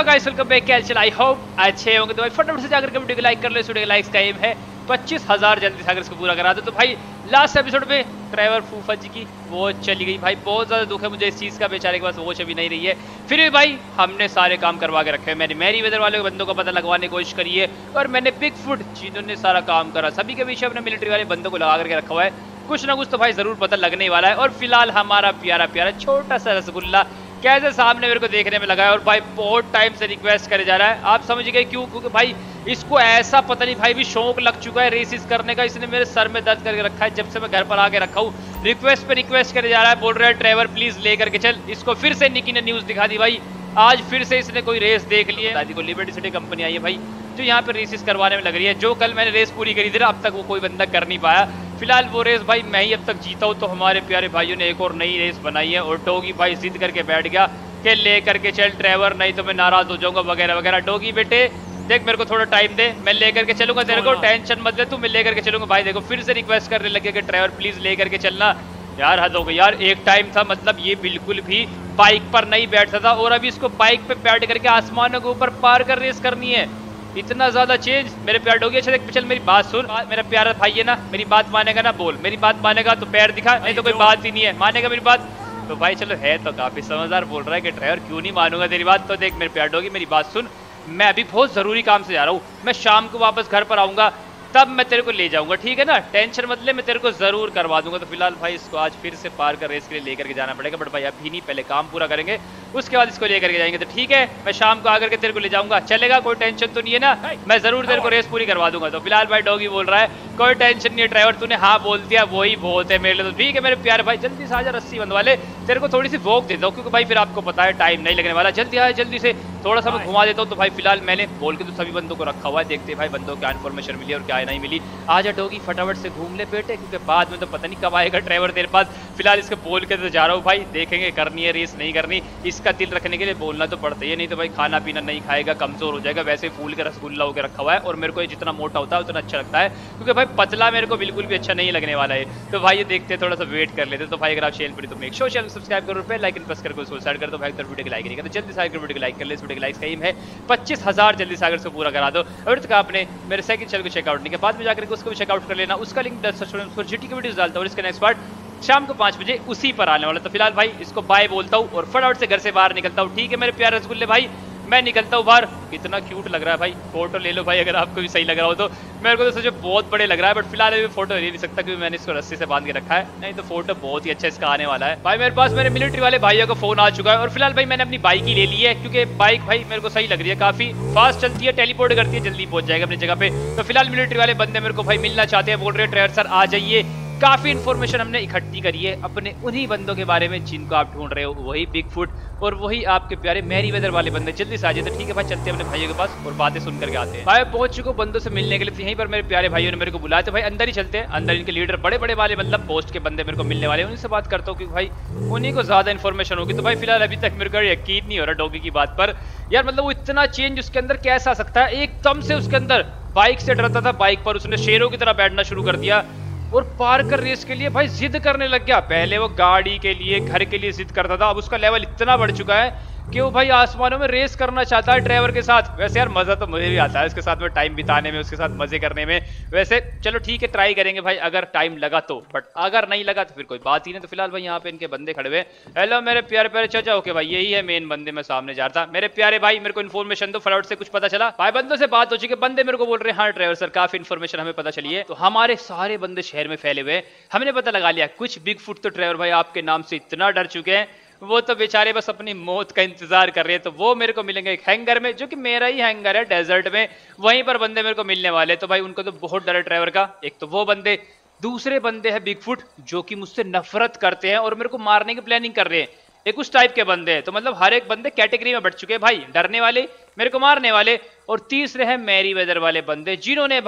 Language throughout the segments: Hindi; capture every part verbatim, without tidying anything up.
Guys welcome back. क्या चल आई होप अच्छे होंगे। तो भाई फटाफट से जाकर के वीडियो को लाइक कर लो। वीडियो के लाइक्स का एम है पच्चीस हजार जल्दी से अगर इसको पूरा करा दो। तो भाई लास्ट एपिसोड में ट्रेवर फूफा जी की वो चली गई भाई, बहुत ज्यादा दुख है मुझे इस चीज का, बेचारे के पास वो अभी नहीं रही है। फिर भी भाई हमने सारे काम करवा के रखे हैं। मैंने मैरी वेदर वाले बंदों का पता लगवाने की कोशिश करी है और मैंने बिग फुट जिन्होंने सारा काम करा, सभी के पीछे अपने मिलिट्री वाले बंदों को लगा करके रखा हुआ है। कुछ ना कुछ तो भाई जरूर पता लगने वाला है। और फिलहाल हमारा प्यारा प्यारा छोटा सा रसगुल्ला कैसे सामने मेरे को देखने में लगा है और भाई बहुत टाइम से रिक्वेस्ट करे जा रहा है। आप समझ गए क्यों? क्योंकि भाई इसको ऐसा पता नहीं भाई भी शौक लग चुका है रेसिस करने का। इसने मेरे सर में दर्द करके रखा है जब से मैं घर पर आके रखा हूँ। रिक्वेस्ट पे रिक्वेस्ट करे जा रहा है, बोल रहा है ट्रेवर प्लीज ले करके चल। इसको फिर से निकी ने न्यूज दिखा दी भाई, आज फिर से इसने कोई रेस देख ली है। दादी को लिबर्टी सिटी कंपनी आई है भाई जो यहाँ पे रेसिस करवाने में लग रही है। जो कल मैंने रेस पूरी करी थी ना, अब तक वो कोई बंदा कर नहीं पाया। फिलहाल वो रेस भाई मैं ही अब तक जीता हूँ। तो हमारे प्यारे भाइयों ने एक और नई रेस बनाई है और डोगी भाई जिद करके बैठ गया कि ले करके चल ट्रेवर, नहीं तो मैं नाराज हो जाऊंगा वगैरह वगैरह। डोगी बेटे देख मेरे को थोड़ा टाइम दे, मैं लेकर के चलूंगा तेरे को, टेंशन मत ले तू, मैं लेकर के चलूंगा। भाई देखो फिर से रिक्वेस्ट करने लगे कि ट्रेवर प्लीज लेकर के चलना। यार हद हो गई यार, एक टाइम था मतलब ये बिल्कुल भी बाइक पर नहीं बैठता था और अभी इसको बाइक पे बैठ करके आसमानों के ऊपर पार कर रेस करनी है। इतना ज्यादा चेंज मेरे प्यार डोगी। अच्छा देख चल मेरी बात सुन, मेरा प्यारा भाई है ना, मेरी बात मानेगा ना? बोल मेरी बात मानेगा तो पैर दिखा, नहीं तो कोई बात ही नहीं है। मानेगा मेरी बात? तो भाई चलो है तो काफी समझदार, बोल रहा है कि ड्राइवर क्यों नहीं मानूंगा तेरी बात। तो देख मेरे प्यार डोगी मेरी बात सुन, मैं अभी बहुत जरूरी काम से जा रहा हूँ, मैं शाम को वापस घर पर आऊंगा तब मैं तेरे को ले जाऊंगा, ठीक है ना? टेंशन मत ले, मैं तेरे को जरूर करवा दूंगा। तो फिलहाल भाई इसको आज फिर से पार कर रेस के लिए लेकर के जाना पड़ेगा, बट भाई अभी नहीं, पहले काम पूरा करेंगे उसके बाद इसको लेकर के जाएंगे। तो ठीक है मैं शाम को आकर के तेरे को ले जाऊंगा, चलेगा? कोई टेंशन तो नहीं है ना? मैं जरूर तेरे को रेस पूरी करवा दूंगा। तो फिलहाल भाई डॉगी बोल रहा है कोई टेंशन नहीं है ड्राइवर, तूने हाँ बोल दिया वही बहुत है मेरे लिए। तो ठीक है मेरे प्यारे भाई जल्दी से आजा, रस्सी बंधवा ले, तेरे को थोड़ी सी वॉक दे दो क्योंकि भाई फिर आपको पता है टाइम नहीं लगने वाला। जल्दी आया जल्दी से, थोड़ा सा मैं घुमा देता हूँ। तो भाई फिलहाल मैंने बोल के तो सभी बंदों को रखा हुआ है, देखते भाई बंदों को क्या इन्फॉर्मेशन मिली और क्या नहीं मिली। आजा डॉगी फटाफट से घूम ले बेटे, क्योंकि बाद में तो पता नहीं कब आएगा ड्राइवर तेरे पास। फिलहाल इसको बोल के तो जा रहा हूँ भाई, देखेंगे करनी है रेस नहीं करनी। इसका दिल रखने के लिए बोलना तो पड़ता ही है, नहीं तो भाई खाना पीना नहीं खाएगा, कमजोर हो जाएगा। वैसे फूल के रसगुल्ला होकर रखा हुआ है और मेरे को ये जितना मोटा होता है उतना अच्छा लगता है, क्योंकि भाई पतला मेरे को बिल्कुल भी अच्छा नहीं लगने वाला है। तो भाई ये देखते थोड़ा सा वेट कर लेते। तो भाई अगर आप शेयर करें तो मेक श्योर चैनल सब्सक्राइब करो, पे लाइक प्रेस करके उसको स्टार्ट कर दो भाई। तो वीडियो को लाइक नहीं करते जल्दी से वीडियो को लाइक कर ले। इस वीडियो के लाइक्स का एम है पच्चीस हजार जल्दी से अगर से पूरा करा दो। अगर तक आपने मेरे सेकंड चैनल को चेकआउट नहीं किया, बाद में जाकर उसको भी चेकआउट कर लेना, उसका लिंक डिस्क्रिप्शन में जीटी की वीडियोस डालता हूं और इसका नेक्स्ट पार्ट शाम को पाँच बजे उसी पर आने वाला। तो फिलहाल भाई इसको बाय बोलता हूँ और फटाफट से घर से बाहर निकलता हूँ, ठीक है मेरे प्यारे रसगुल्ले भाई? मैं निकलता हूँ बाहर। कितना क्यूट लग रहा है भाई, फोटो ले लो भाई अगर आपको भी सही लग रहा हो तो। मेरे को तो सच में बहुत बड़े लग रहा है, बट फिलहाल अभी फोटो ले नहीं सकता क्योंकि मैंने इसको रस्सी से बांध के रखा है, नहीं तो फोटो बहुत ही अच्छा इसका आने वाला है। भाई मेरे पास मेरे मिलिट्री वाले भाइयों का फोन आ चुका है और फिलहाल भाई मैंने अपनी बाइक ही ले ली है, क्योंकि बाइक भाई मेरे को सही लग रही है, काफी फास्ट चलती है, टेलीपोर्ट करती है, जल्दी पहुंच जाएगा अपनी जगह पे। तो फिलहाल मिलिट्री वाले बंदे मेरे को भाई मिलना चाहते हैं, बोल रहे हैं ड्राइवर सर आ जाइए। काफी इन्फॉर्मेशन हमने इकट्ठी करी है अपने उन्हीं बंदों के बारे में जिनको आप ढूंढ रहे हो, वही बिग फुट और वही आपके प्यारे मैरी वेदर वाले बंदे। जल्दी से आ जाए। तो ठीक है भाई चलते हैं अपने भाइयों के पास और बातें सुन करके आते हैं। भाई पहुंच चुके बंदों से मिलने के लिए, यहीं पर मेरे प्यारे भाइयों ने मेरे को बुलाया। तो भाई अंदर ही चलते हैं, अंदर इनके लीडर बड़े बड़े वाले मतलब पोस्ट के बंदे मेरे को मिलने वाले, उन्हीं से बात करता हूँ क्योंकि भाई उन्हीं को ज्यादा इन्फॉर्मेशन होगी। तो भाई फिलहाल अभी तक मेरे को यकीन नहीं हो रहा डॉगी की बात पर यार, मतलब वो इतना चेंज उसके अंदर कैसे आ सकता है? एकदम से उसके अंदर बाइक से डरता था, बाइक पर उसने शेरों की तरह बैठना शुरू कर दिया और पार कर रेस के लिए भाई जिद करने लग गया। पहले वो गाड़ी के लिए घर के लिए जिद करता था, अब उसका लेवल इतना बढ़ चुका है कि वो भाई आसमानों में रेस करना चाहता है ड्राइवर के साथ। वैसे यार मजा तो मुझे भी आता है उसके साथ में टाइम बिताने में, उसके साथ मजे करने में। वैसे चलो ठीक है ट्राई करेंगे भाई अगर टाइम लगा तो, बट अगर नहीं लगा तो फिर कोई बात ही नहीं। तो फिलहाल भाई यहाँ पे इनके बंदे खड़े हुए। हेलो मेरे प्यारे प्यारे चाचा। ओके भाई यही है मेन बंदे, मैं सामने जा रहा था। मेरे प्यारे भाई मेरे को इन्फॉर्मेशन दो फटाफट से, कुछ पता चला? भाई बंदों से बात हो चुकी है, बंदे मेरे को बोल रहे हैं हाँ ड्राइवर सर काफी इन्फॉर्मेशन हमें पता चली है। तो हमारे सारे बंदे शहर में फैले हुए, हमने पता लगा लिया कुछ बिग फुट तो ड्राइवर भाई आपके नाम से इतना डर चुके हैं, वो तो बेचारे बस अपनी मौत का इंतजार कर रहे हैं। तो वो मेरे को मिलेंगे एक हैंगर में, जो कि मेरा ही हैंगर है डेजर्ट में, वहीं पर बंदे मेरे को मिलने वाले। तो भाई उनको तो बहुत डर है ड्राइवर का। एक तो वो बंदे, दूसरे बंदे हैं बिग फुट जो कि मुझसे नफरत करते हैं और मेरे को मारने की प्लानिंग कर रहे हैं। एक उस टाइप के बंदे हैं। तो मतलब हर एक बंदे कैटेगरी में बढ़ चुके हैं भाई, डरने वाले, मेरे को मारने वाले, और तीसरे हैं मैरी वेदर वाले बंदे जिन्होंने भाई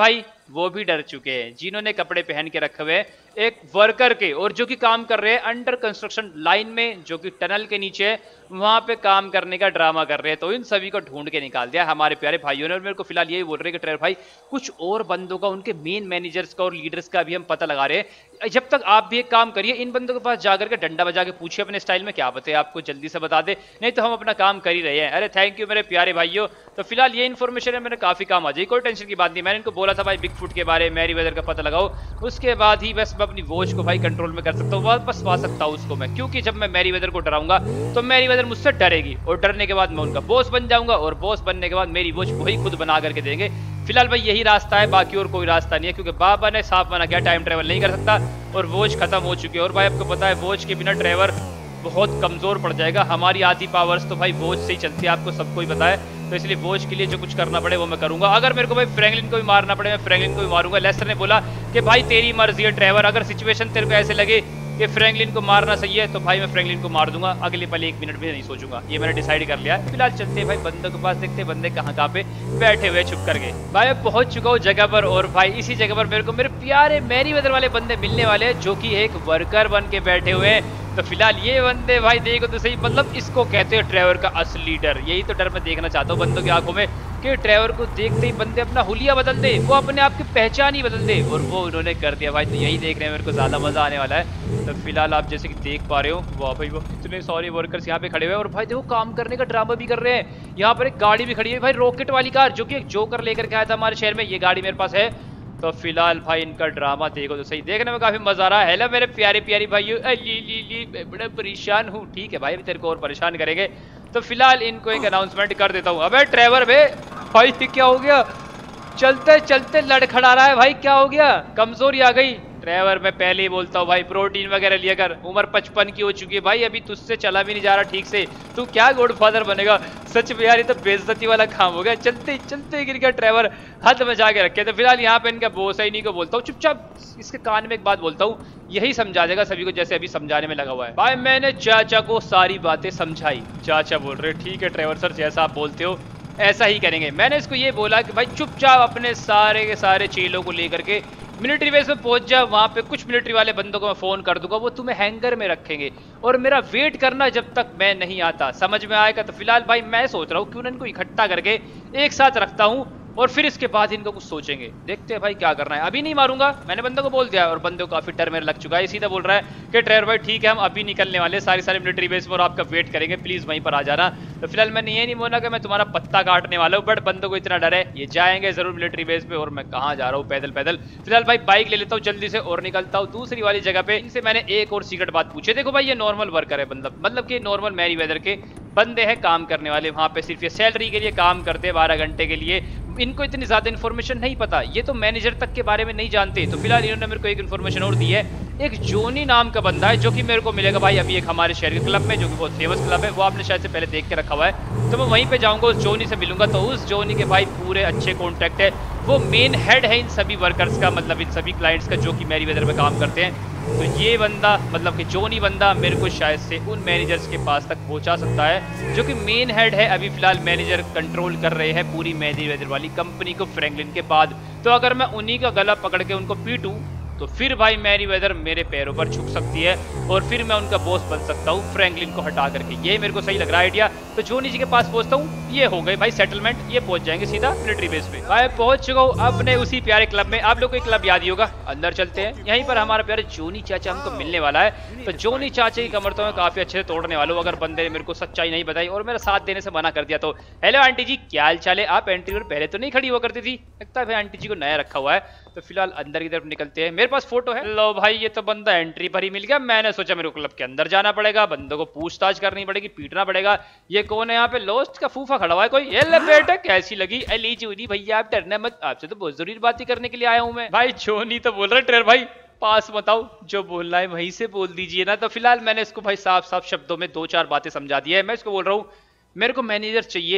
वो भी डर चुके हैं, जिन्होंने कपड़े पहन के रखे हुए एक वर्कर के, और जो कि काम कर रहे हैं अंडर कंस्ट्रक्शन लाइन में, जो कि टनल के नीचे है, वहां पे काम करने का ड्रामा कर रहे हैं। तो इन सभी को ढूंढ के निकाल दिया हमारे प्यारे भाइयों ने। और मेरे को फिलहाल यही बोल रहे हैं कि ट्रेवर भाई कुछ और बंदों का, उनके मेन मैनेजर्स का और लीडर्स का भी हम पता लगा रहे हैं। जब तक आप भी एक काम करिए, इन बंदों के पास जाकर के डंडा बजा के पूछिए अपने स्टाइल में, क्या बताए आपको जल्दी से बता दे, नहीं तो हम अपना काम कर ही रहे हैं। अरे थैंक यू मेरे प्यारे भाइयों। तो फिलहाल ये इन्फॉर्मेशन है, मेरे काफी काम आ जाएगी, कोई टेंशन की बात नहीं। मैंने इनको बोला था भाई बिग फुट के बारे में, मैरी वेदर का पता लगाओ, उसके बाद ही बस मैं अपनी वॉच को भाई कंट्रोल में कर सकता हूँ, वापस पा सकता हूँ उसको मैं। क्योंकि जब मैं मैरी वेदर को डराऊंगा तो मैरी वेदर मुझसे डरेगी, और डरने के बाद मैं उनका बॉस बन जाऊंगा, और बॉस बनने के बाद मेरी वॉच वही खुद बना करके देंगे। फिलहाल भाई यही रास्ता है, बाकी और कोई रास्ता नहीं है, क्योंकि बाबा ने साफ मना किया टाइम ट्रेवल नहीं कर सकता, और वॉच खत्म हो चुकी है। और भाई आपको पता है वॉच के बिना ट्रेवर बहुत कमजोर पड़ जाएगा। हमारी आधी पावर्स तो भाई वॉच से ही चलती है, आपको सबको ही पता है। तो इसलिए वॉच के लिए जो कुछ करना पड़े वो मैं करूंगा। अगर मेरे को भाई फ्रैंकलिन को भी मारना पड़े, मैं फ्रैंकलिन को भी मारूंगा। लेस्टर ने बोला कि भाई तेरी मर्जी है ट्रेवर, अगर सिचुएशन तेरे को ऐसे लगे कि फ्रैंकलिन को मारना सही है तो भाई मैं फ्रैंकलिन को मार दूंगा, अगले पल एक मिनट भी नहीं सोचूंगा। ये मैंने डिसाइड कर लिया है। फिलहाल चलते हैं भाई बंदों के पास, देखते हैं बंदे कहाँ कहाँ पे बैठे हुए छुप करके। भाई मैं पहुंच चुका हूँ जगह पर, और भाई इसी जगह पर मेरे को मेरे प्यारे मैरी वेदर वाले बंदे मिलने वाले हैं, जो कि एक वर्कर बन के बैठे हुए हैं। तो फिलहाल ये बंदे भाई देखो तो सही, मतलब इसको कहते हैं ट्रेवर का असली डर। यही तो डर मैं देखना चाहता हूँ बंदों की आंखों में, कि ट्रेवर को देखते ही बंदे अपना हुलिया बदल दे, वो अपने आप की पहचान ही बदल दे, और वो उन्होंने कर दिया भाई। तो यही देख रहे हैं, मेरे को ज्यादा मजा आने वाला है। तो फिलहाल आप जैसे कि देख पा रहे हो, वाह भाई वो इतने सारे वर्कर्स यहाँ पे खड़े हुए हैं, और भाई देखो काम करने का ड्रामा भी कर रहे हैं। यहाँ पर एक गाड़ी भी खड़ी है भाई, रॉकेट वाली कार, जो कि एक जोकर लेकर के आया था हमारे शहर में, ये गाड़ी मेरे पास है। तो फिलहाल भाई इनका ड्रामा देखो तो सही, देखने में काफी मजा आ रहा है। हेलो मेरे प्यारे प्यारी भाइयों, ली ली ली मैं बड़ा परेशान हूँ। ठीक है भाई, अभी तेरे को और परेशान करेंगे। तो फिलहाल इनको एक अनाउंसमेंट कर देता हूँ। अबे ट्रेवर बे भाई क्या हो गया, चलते चलते लड़खड़ा रहा है भाई, क्या हो गया, कमजोरी आ गई? ट्रेवर मैं पहले ही बोलता हूँ भाई प्रोटीन वगैरह लिया कर, उम्र पचपन की हो चुकी है भाई, अभी तुझसे चला भी नहीं जा रहा ठीक से, तू क्या गॉड फादर बनेगा? सच में यार ये तो बेइज्जती वाला काम हो गया, चलते चलते गिर गया ट्रेवर, हद मचा के रखे। तो फिलहाल यहाँ पे इनका बोस है, इन्हीं को बोलता हूँ चुपचाप इसके कान में एक बात बोलता हूँ, यही समझा देगा सभी को, जैसे अभी समझाने में लगा हुआ है। भाई मैंने चाचा को सारी बातें समझाई। चाचा बोल रहे ठीक है ट्रेवर सर, जैसा आप बोलते हो ऐसा ही करेंगे। मैंने इसको ये बोला कि भाई चुपचाप अपने सारे के सारे चेलों को लेकर के मिलिट्री बेस में पहुंच जा, वहां पे कुछ मिलिट्री वाले बंदों को मैं फोन कर दूंगा, वो तुम्हें हैंगर में रखेंगे, और मेरा वेट करना जब तक मैं नहीं आता। समझ में आएगा? तो फिलहाल भाई मैं सोच रहा हूँ क्यों ना इनको इकट्ठा करके एक साथ रखता हूँ, और फिर इसके बाद इनको कुछ सोचेंगे, देखते हैं भाई क्या करना है। अभी नहीं मारूंगा, मैंने बंदों को बोल दिया, और बंदों को काफी डर मेरे लग चुका है। सीधा बोल रहा है कि ट्रेवर भाई ठीक है, हम अभी निकलने वाले सारी सारी मिलिट्री बेस में, और आपका वेट करेंगे, प्लीज वहीं पर आ जाना। तो फिलहाल मैंने ये नहीं बोला कि मैं तुम्हारा पत्ता काटने वाला हूँ, बट बंदों को इतना डर है, ये जाएंगे जरूर मिलिट्री बेस पे, और मैं कहाँ जा रहा हूँ पैदल पैदल। फिलहाल भाई बाइक ले लेता हूँ जल्दी से और निकलता हूँ दूसरी वाली जगह पे। इनसे मैंने एक और सीक्रेट बात पूछी। देखो भाई ये नॉर्मल वर्कर है, मतलब मतलब कि नॉर्मल मैरी वेदर के बंदे हैं काम करने वाले, वहां पे सिर्फ ये सैलरी के लिए काम करते हैं बारह घंटे के लिए। इनको इतनी ज्यादा इन्फॉर्मेशन नहीं पता, ये तो मैनेजर तक के बारे में नहीं जानते। तो फिलहाल इन्होंने मेरे को एक इन्फॉर्मेशन और दी है, एक जोनी नाम का बंदा है जो कि मेरे को मिलेगा भाई अभी एक हमारे शहर के क्लब में, जो कि बहुत फेमस क्लब है, वो आपने शायद से पहले देख के रखा हुआ है। तो मैं वहीं पे जाऊंगा, उस जोनी से मिलूंगा। तो उस जोनी के भाई पूरे अच्छे कॉन्टैक्ट है, वो मेन हेड है इन सभी वर्कर्स का, मतलब इन सभी क्लाइंट्स का जो कि मैरी वेदर में काम करते हैं। तो ये बंदा मतलब कि जोनी बंदा मेरे को शायद से उन मैनेजर्स के पास तक पहुंचा सकता है, जो कि मेन हेड है। अभी फिलहाल मैनेजर कंट्रोल कर रहे हैं पूरी मैरी वेदर वाली कंपनी को फ्रैंकलिन के बाद। तो अगर मैं उन्हीं का गला पकड़ के उनको पीटूं तो फिर भाई मैरी वेदर मेरे पैरों पर झुक सकती है, और फिर मैं उनका बॉस बन सकता हूँ फ्रैंकलिन को हटा करके। ये मेरे को सही लग रहा है आइडिया। तो जोनी जी के पास पहुंचता हूँ, ये हो गए भाई सेटलमेंट, ये पहुंच जाएंगे सीधा मिलिट्री बेस पे। भाई पहुंच चुका हूँ अपने उसी प्यारे क्लब में, आप लोग को क्लब याद ही होगा, अंदर चलते हैं। यहीं पर हमारा प्यारे जोनी चाचा हमको मिलने वाला है। तो जोनी चाचा की कमर तो मैं काफी अच्छे से तोड़ने वाला हूँ, अगर बंदे ने मेरे को सच्चाई नहीं बताई और मेरा साथ देने से मना कर दिया तो। हेलो आंटी जी, क्या हाल चाल है? आप एंट्री पर पहले तो नहीं खड़ी हुआ करती थी, लगता है आंटी जी को नया रखा हुआ है। तो फिलहाल अंदर की तरफ निकलते हैं, मेरे पास फोटो है। लो भाई ये तो बंदा एंट्री पर ही मिल गया। मैंने सोचा मेरे को क्लब के अंदर जाना पड़ेगा, बंदों को पूछताछ करनी पड़ेगी, पीटना पड़ेगा। ये कौन है यहाँ पे? लोस्ट का फूफा खड़ा हुआ है कोई। ये ले बेटा कैसी लगी? अली जूनी भैया आप डरना मत, आपसे तो बहुत जरूरी बातें करने के लिए आया हूँ मैं। भाई जोनी तो बोल रहे ट्रेवर भाई पास बताओ, जो बोलना है वहीं से बोल दीजिए ना। तो फिलहाल मैंने इसको भाई साफ साफ शब्दों में दो चार बातें समझा दी है। मैं इसको बोल रहा हूँ मेरे को मैनेजर चाहिए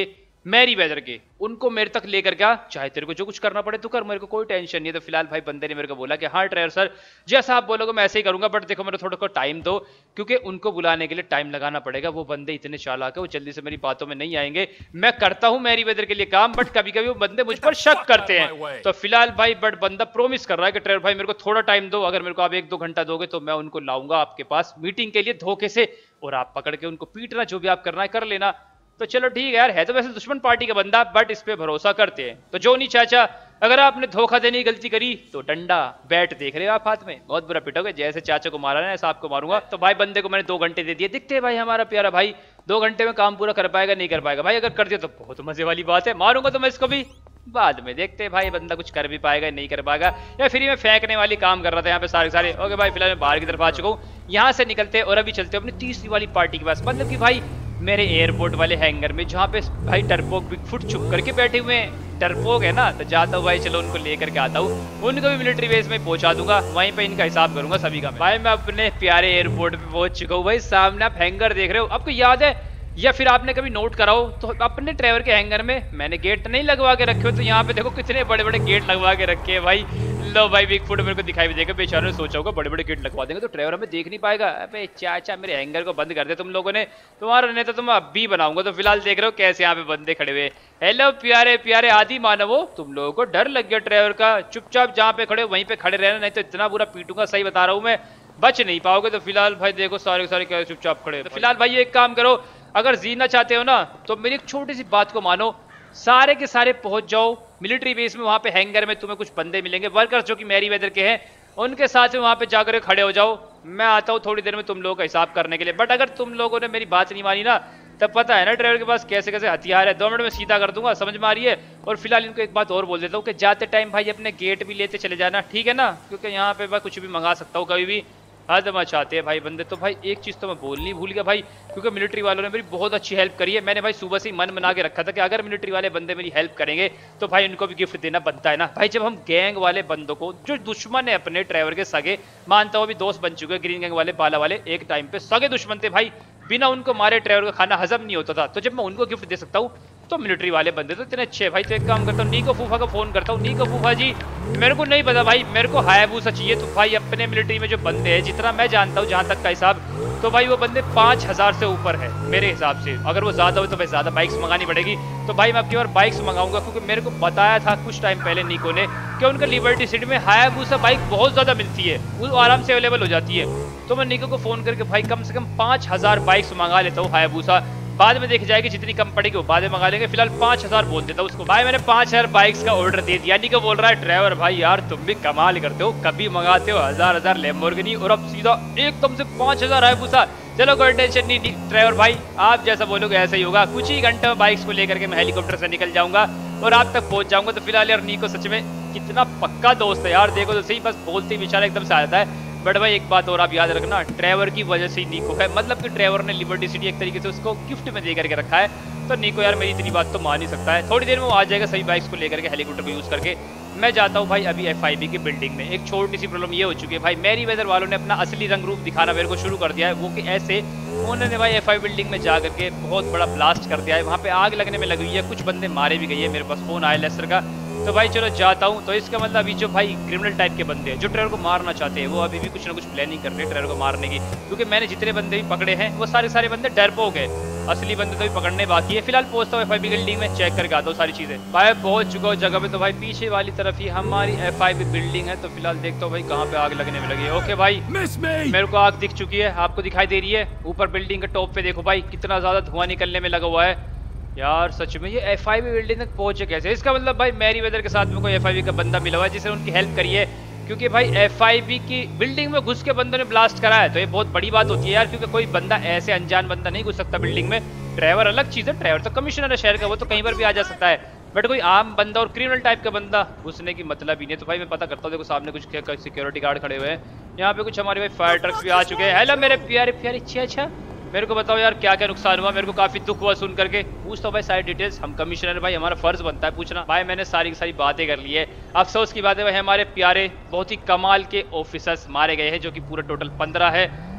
मैरी वेदर के, उनको मेरे तक लेकर गया, चाहे तेरे को जो कुछ करना पड़े तो कर, मेरे को कोई टेंशन नहीं है। तो फिलहाल भाई बंदे ने मेरे को बोला कि हाँ ड्राइवर सर जैसा आप बोलोगे मैं ऐसे ही करूंगा, बट देखो मेरे थोड़ा को टाइम दो, क्योंकि उनको बुलाने के लिए टाइम लगाना पड़ेगा। वो बंदे इतने चालाक है, वो जल्दी से मेरी बातों में नहीं आएंगे। मैं करता हूँ मैरी वेदर के लिए काम, बट कभी कभी वो बंदे मुझ पर शक करते हैं। तो फिलहाल भाई बट बंदा प्रोमिस कर रहा है कि ड्राइवर भाई मेरे को थोड़ा टाइम दो, अगर मेरे को आप एक दो घंटा दोगे तो मैं उनको लाऊंगा आपके पास मीटिंग के लिए धोखे से, और आप पकड़ के उनको पीटना, जो भी आप करना है कर लेना। तो चलो ठीक है यार, है तो वैसे दुश्मन पार्टी का बंदा, बट इस पे भरोसा करते हैं। तो जोनी चाचा, अगर आपने धोखा देने की गलती करी तो डंडा बैट देख रहे हो आप हाथ में, बहुत बुरा पिटोगे। जैसे चाचा को मारा ना ऐसा आपको मारूंगा। तो भाई बंदे को मैंने दो घंटे दे दिए। दिखते भाई हमारा प्यारा भाई दो घंटे में काम पूरा कर पाएगा नहीं कर पाएगा। भाई अगर कर दिया तो बहुत मजे वाली बात है, मारूंगा तो मैं इसको भी, बाद में देखते हैं भाई बंदा कुछ कर भी पाएगा नहीं कर पाएगा, या फ्री में फेंकने वाली काम कर रहा था यहाँ पे सारे सारे। ओके भाई फिलहाल मैं बाहर की तरफ आ चुका हूँ, यहाँ से निकलते हैं और अभी चलते हैं अपनी तीसरी वाली पार्टी के पास, मतलब कि भाई मेरे एयरपोर्ट वाले हैंगर में, जहाँ पे भाई टर्पोक बिगफुट छुप करके बैठे हुए हैं। टर्पोक है ना, तो जाता हूँ भाई, चलो उनको लेकर के आता हूँ, उनको भी मिलिट्री बेस में पहुंचा दूंगा, वहीं पे इनका हिसाब करूंगा सभी का। भाई मैं अपने प्यारे एयरपोर्ट पे पहुंच चुका हूँ। भाई सामने आप हैंगर देख रहे हो, आपको याद है या फिर आपने कभी नोट करा हो तो अपने ड्राइवर के हैंगर में मैंने गेट नहीं लगवा के रखे हो, तो यहाँ पे देखो कितने बड़े बड़े गेट लगवा के रखे हैं भाई। लो भाई बिग फुट मेरे को दिखाई भी देगा, बेचारों ने सोचा होगा बड़े बड़े गेट लगवा देंगे तो ड्राइवर हमें देख नहीं पाएगा। अबे चाचा मेरे हैंगर को बंद कर दे तुम लोगों ने, तुम्हारा नेता तो मैं अब भी बनाऊंगा। तो फिलहाल देख रहे हो कैसे यहाँ पे बंदे खड़े हुए। हेलो प्यारे प्यारे आदि मानवो, तुम लोगों को डर लग गया ड्राइवर का, चुपचाप जहाँ पे खड़े हो वहीं पे खड़े रहना, नहीं तो इतना बुरा पीटूंगा, सही बता रहा हूँ मैं, बच नहीं पाओगे। तो फिलहाल भाई देखो सारे सारे क्या चुपचाप खड़े। तो फिलहाल भाई एक काम करो, अगर जीतना चाहते हो ना तो मेरी एक छोटी सी बात को मानो, सारे के सारे पहुंच जाओ मिलिट्री बेस में, वहां पे हैंगर में तुम्हें कुछ बंदे मिलेंगे वर्कर्स जो कि मैरी वेदर के हैं, उनके साथ में वहां पे जाकर खड़े हो जाओ। मैं आता हूँ थोड़ी देर में तुम लोगों का हिसाब करने के लिए, बट अगर तुम लोगों ने मेरी बात नहीं मानी ना, तब पता है ना ड्राइवर के पास कैसे कैसे हथियार है, दो मिनट में सीधा कर दूंगा, समझ में आ रही है। और फिलहाल इनको एक बात और बोल देता हूँ कि जाते टाइम भाई अपने गेट भी लेते चले जाना, ठीक है ना, क्योंकि यहाँ पे मैं कुछ भी मंगा सकता हूँ कभी भी, हद मचाते हैं भाई बंदे। तो भाई एक चीज़ तो मैं बोलनी भूल गया भाई, क्योंकि मिलिट्री वालों ने मेरी बहुत अच्छी हेल्प करी है। मैंने भाई सुबह से ही मन बना के रखा था कि अगर मिलिट्री वाले बंदे मेरी हेल्प करेंगे तो भाई उनको भी गिफ्ट देना बनता है ना भाई। जब हम गैंग वाले बंदों को, जो दुश्मन है अपने ड्राइवर के सगे, मानता हूँ अभी दोस्त बन चुके हैं, ग्रीन गैंग वाले बाला वाले एक टाइम पे सगे दुश्मन थे भाई, बिना उनको मारे ड्राइवर का खाना हजम नहीं होता था। तो जब मैं उनको गिफ्ट दे सकता हूँ तो मिलिट्री वाले बंदे तो इतने अच्छे भाई। तो एक काम करता हूँ, नीको फूफा को फोन करता हूँ। नीको फूफा जी मेरे को नहीं पता भाई, मेरे को हायाबूसा चाहिए। तो भाई अपने मिलिट्री में जो बंदे हैं, जितना मैं जानता हूँ जहाँ तक का हिसाब, तो भाई वो बंदे पाँच हजार से ऊपर है मेरे हिसाब से। अगर वो ज्यादा हो तो भाई ज्यादा बाइक्स मंगानी पड़ेगी। तो भाई मैं अब की बार बाइक्स मंगाऊंगा, क्योंकि मेरे को बताया था कुछ टाइम पहले नीको ने कि उनका लिबर्टी सिटी में हायाबूसा बाइक बहुत ज्यादा मिलती है, वो आराम से अवेलेबल हो जाती है। तो मैं नीको को फोन करके भाई कम से कम पाँच हजार बाइक्स मंगा लेता हूँ हायाबूसा, बाद में देखी जाएगी जितनी कम पड़ेगी वो बाद में मंगा लेंगे। फिलहाल पाँच हजार बोल देता हूँ उसको। भाई मैंने पाँच हजार बाइक्स का ऑर्डर दे दिया। नीको बोल रहा है ड्राइवर भाई यार तुम भी कमाल करते हो, कभी मंगाते हो हजार हजार लैम्बोर्गिनी और अब सीधा एकदम से पाँच हजार हायाबूसा। चलो कोई टेंशन नहीं ड्राइवर भाई, आप जैसा बोलोगे ऐसा ही होगा। कुछ ही घंटे में बाइक्स को लेकर के मैं हेलीकॉप्टर से निकल जाऊंगा और आप तक पहुंच जाऊंगा। तो फिलहाल यार नीको सच में कितना पक्का दोस्त है यार, देखो तो सही, बस बोलते ही बेचारा एकदम से आ जाता है। बट भाई एक बात और आप याद रखना, ड्राइवर की वजह से ही नीको है, मतलब कि ड्राइवर ने लिबर्टी सिटी एक तरीके से उसको गिफ्ट में दे करके रखा है। तो नीको यार मेरी इतनी बात तो मान ही सकता है। थोड़ी देर में वो आ जाएगा सभी बाइक्स को लेकर के हेलीकॉप्टर को यूज करके। मैं जाता हूँ भाई अभी एफ आई बी की बिल्डिंग में। एक छोटी सी प्रॉब्लम ये हो चुकी है भाई, मैरी वेदर वालों ने अपना असली रंग रूप दिखाना मेरे को शुरू कर दिया है। वो कि ऐसे उन्होंने भाई एफ आई बिल्डिंग में जा करके बहुत बड़ा ब्लास्ट कर दिया है, वहाँ पे आग लगने में लगी हुई है, कुछ बंदे मारे भी गए हैं। मेरे पास फोन आया लेस्टर का, तो भाई चलो जाता हूँ। तो इसका मतलब अभी जो भाई क्रिमिनल टाइप के बंदे हैं जो ड्राइवर को मारना चाहते हैं, वो अभी भी कुछ ना कुछ प्लानिंग कर रहे हैं ड्राइवर को मारने की, क्योंकि मैंने जितने बंदे भी पकड़े हैं वो सारे सारे बंदे डरपोक हैं, असली बंदे तो भी पकड़ने बाकी है। फिलहाल पहुंचता हूँ एफ आई बी बिल्डिंग में, चेक करके आता हूँ सारी चीजें। भाई पहुंच चुका हूँ जगह पे। तो भाई पीछे वाली तरफ ही हमारी एफ आई बी बिल्डिंग है। तो फिलहाल देखता हूँ भाई कहाँ पे आग लगने में लगी है। ओके भाई मेरे को आग दिख चुकी है, आपको दिखाई दे रही है ऊपर बिल्डिंग के टॉप पे। देखो भाई कितना ज्यादा धुआं निकलने में लगा हुआ है यार। सच में ये एफ आई बी बिल्डिंग तक पहुंचे कैसे? इसका मतलब भाई मैरी वेदर के साथ में कोई एफ आई बी का बंदा मिला हुआ है जिसने उनकी हेल्प करी है, क्योंकि भाई एफ आई बी की बिल्डिंग में घुस के बंदों ने ब्लास्ट करा है। तो ये बहुत बड़ी बात होती है यार, क्योंकि कोई बंदा ऐसे अनजान बंदा नहीं घुस सकता बिल्डिंग में। ड्राइवर अलग चीज है, ड्राइवर तो कमिश्नर है शहर का, वो तो कहीं पर भी आ जा सकता है, बट कोई आम बंदा और क्रिमिनल टाइप का बंदा घुसने की मतलब ही नहीं। तो भाई मैं पता करता हूँ, देखो सामने कुछ सिक्योरिटी गार्ड खड़े हुए हैं, यहाँ पे कुछ हमारे भाई फायर ट्रक्स भी आ चुके हैं। हेलो मेरे प्यारे प्यारे, अच्छा अच्छा मेरे को बताओ यार क्या क्या नुकसान हुआ, मेरे को काफी दुख हुआ सुन करके। पूछता हूँ भाई सारी डिटेल्स, हम कमिश्नर भाई हमारा फर्ज बनता है पूछना। भाई मैंने सारी की सारी बातें कर ली है। अफसोस की बात है भाई हमारे प्यारे बहुत ही कमाल के ऑफिसर्स मारे गए हैं, जो कि पूरा टोटल पंद्रह है।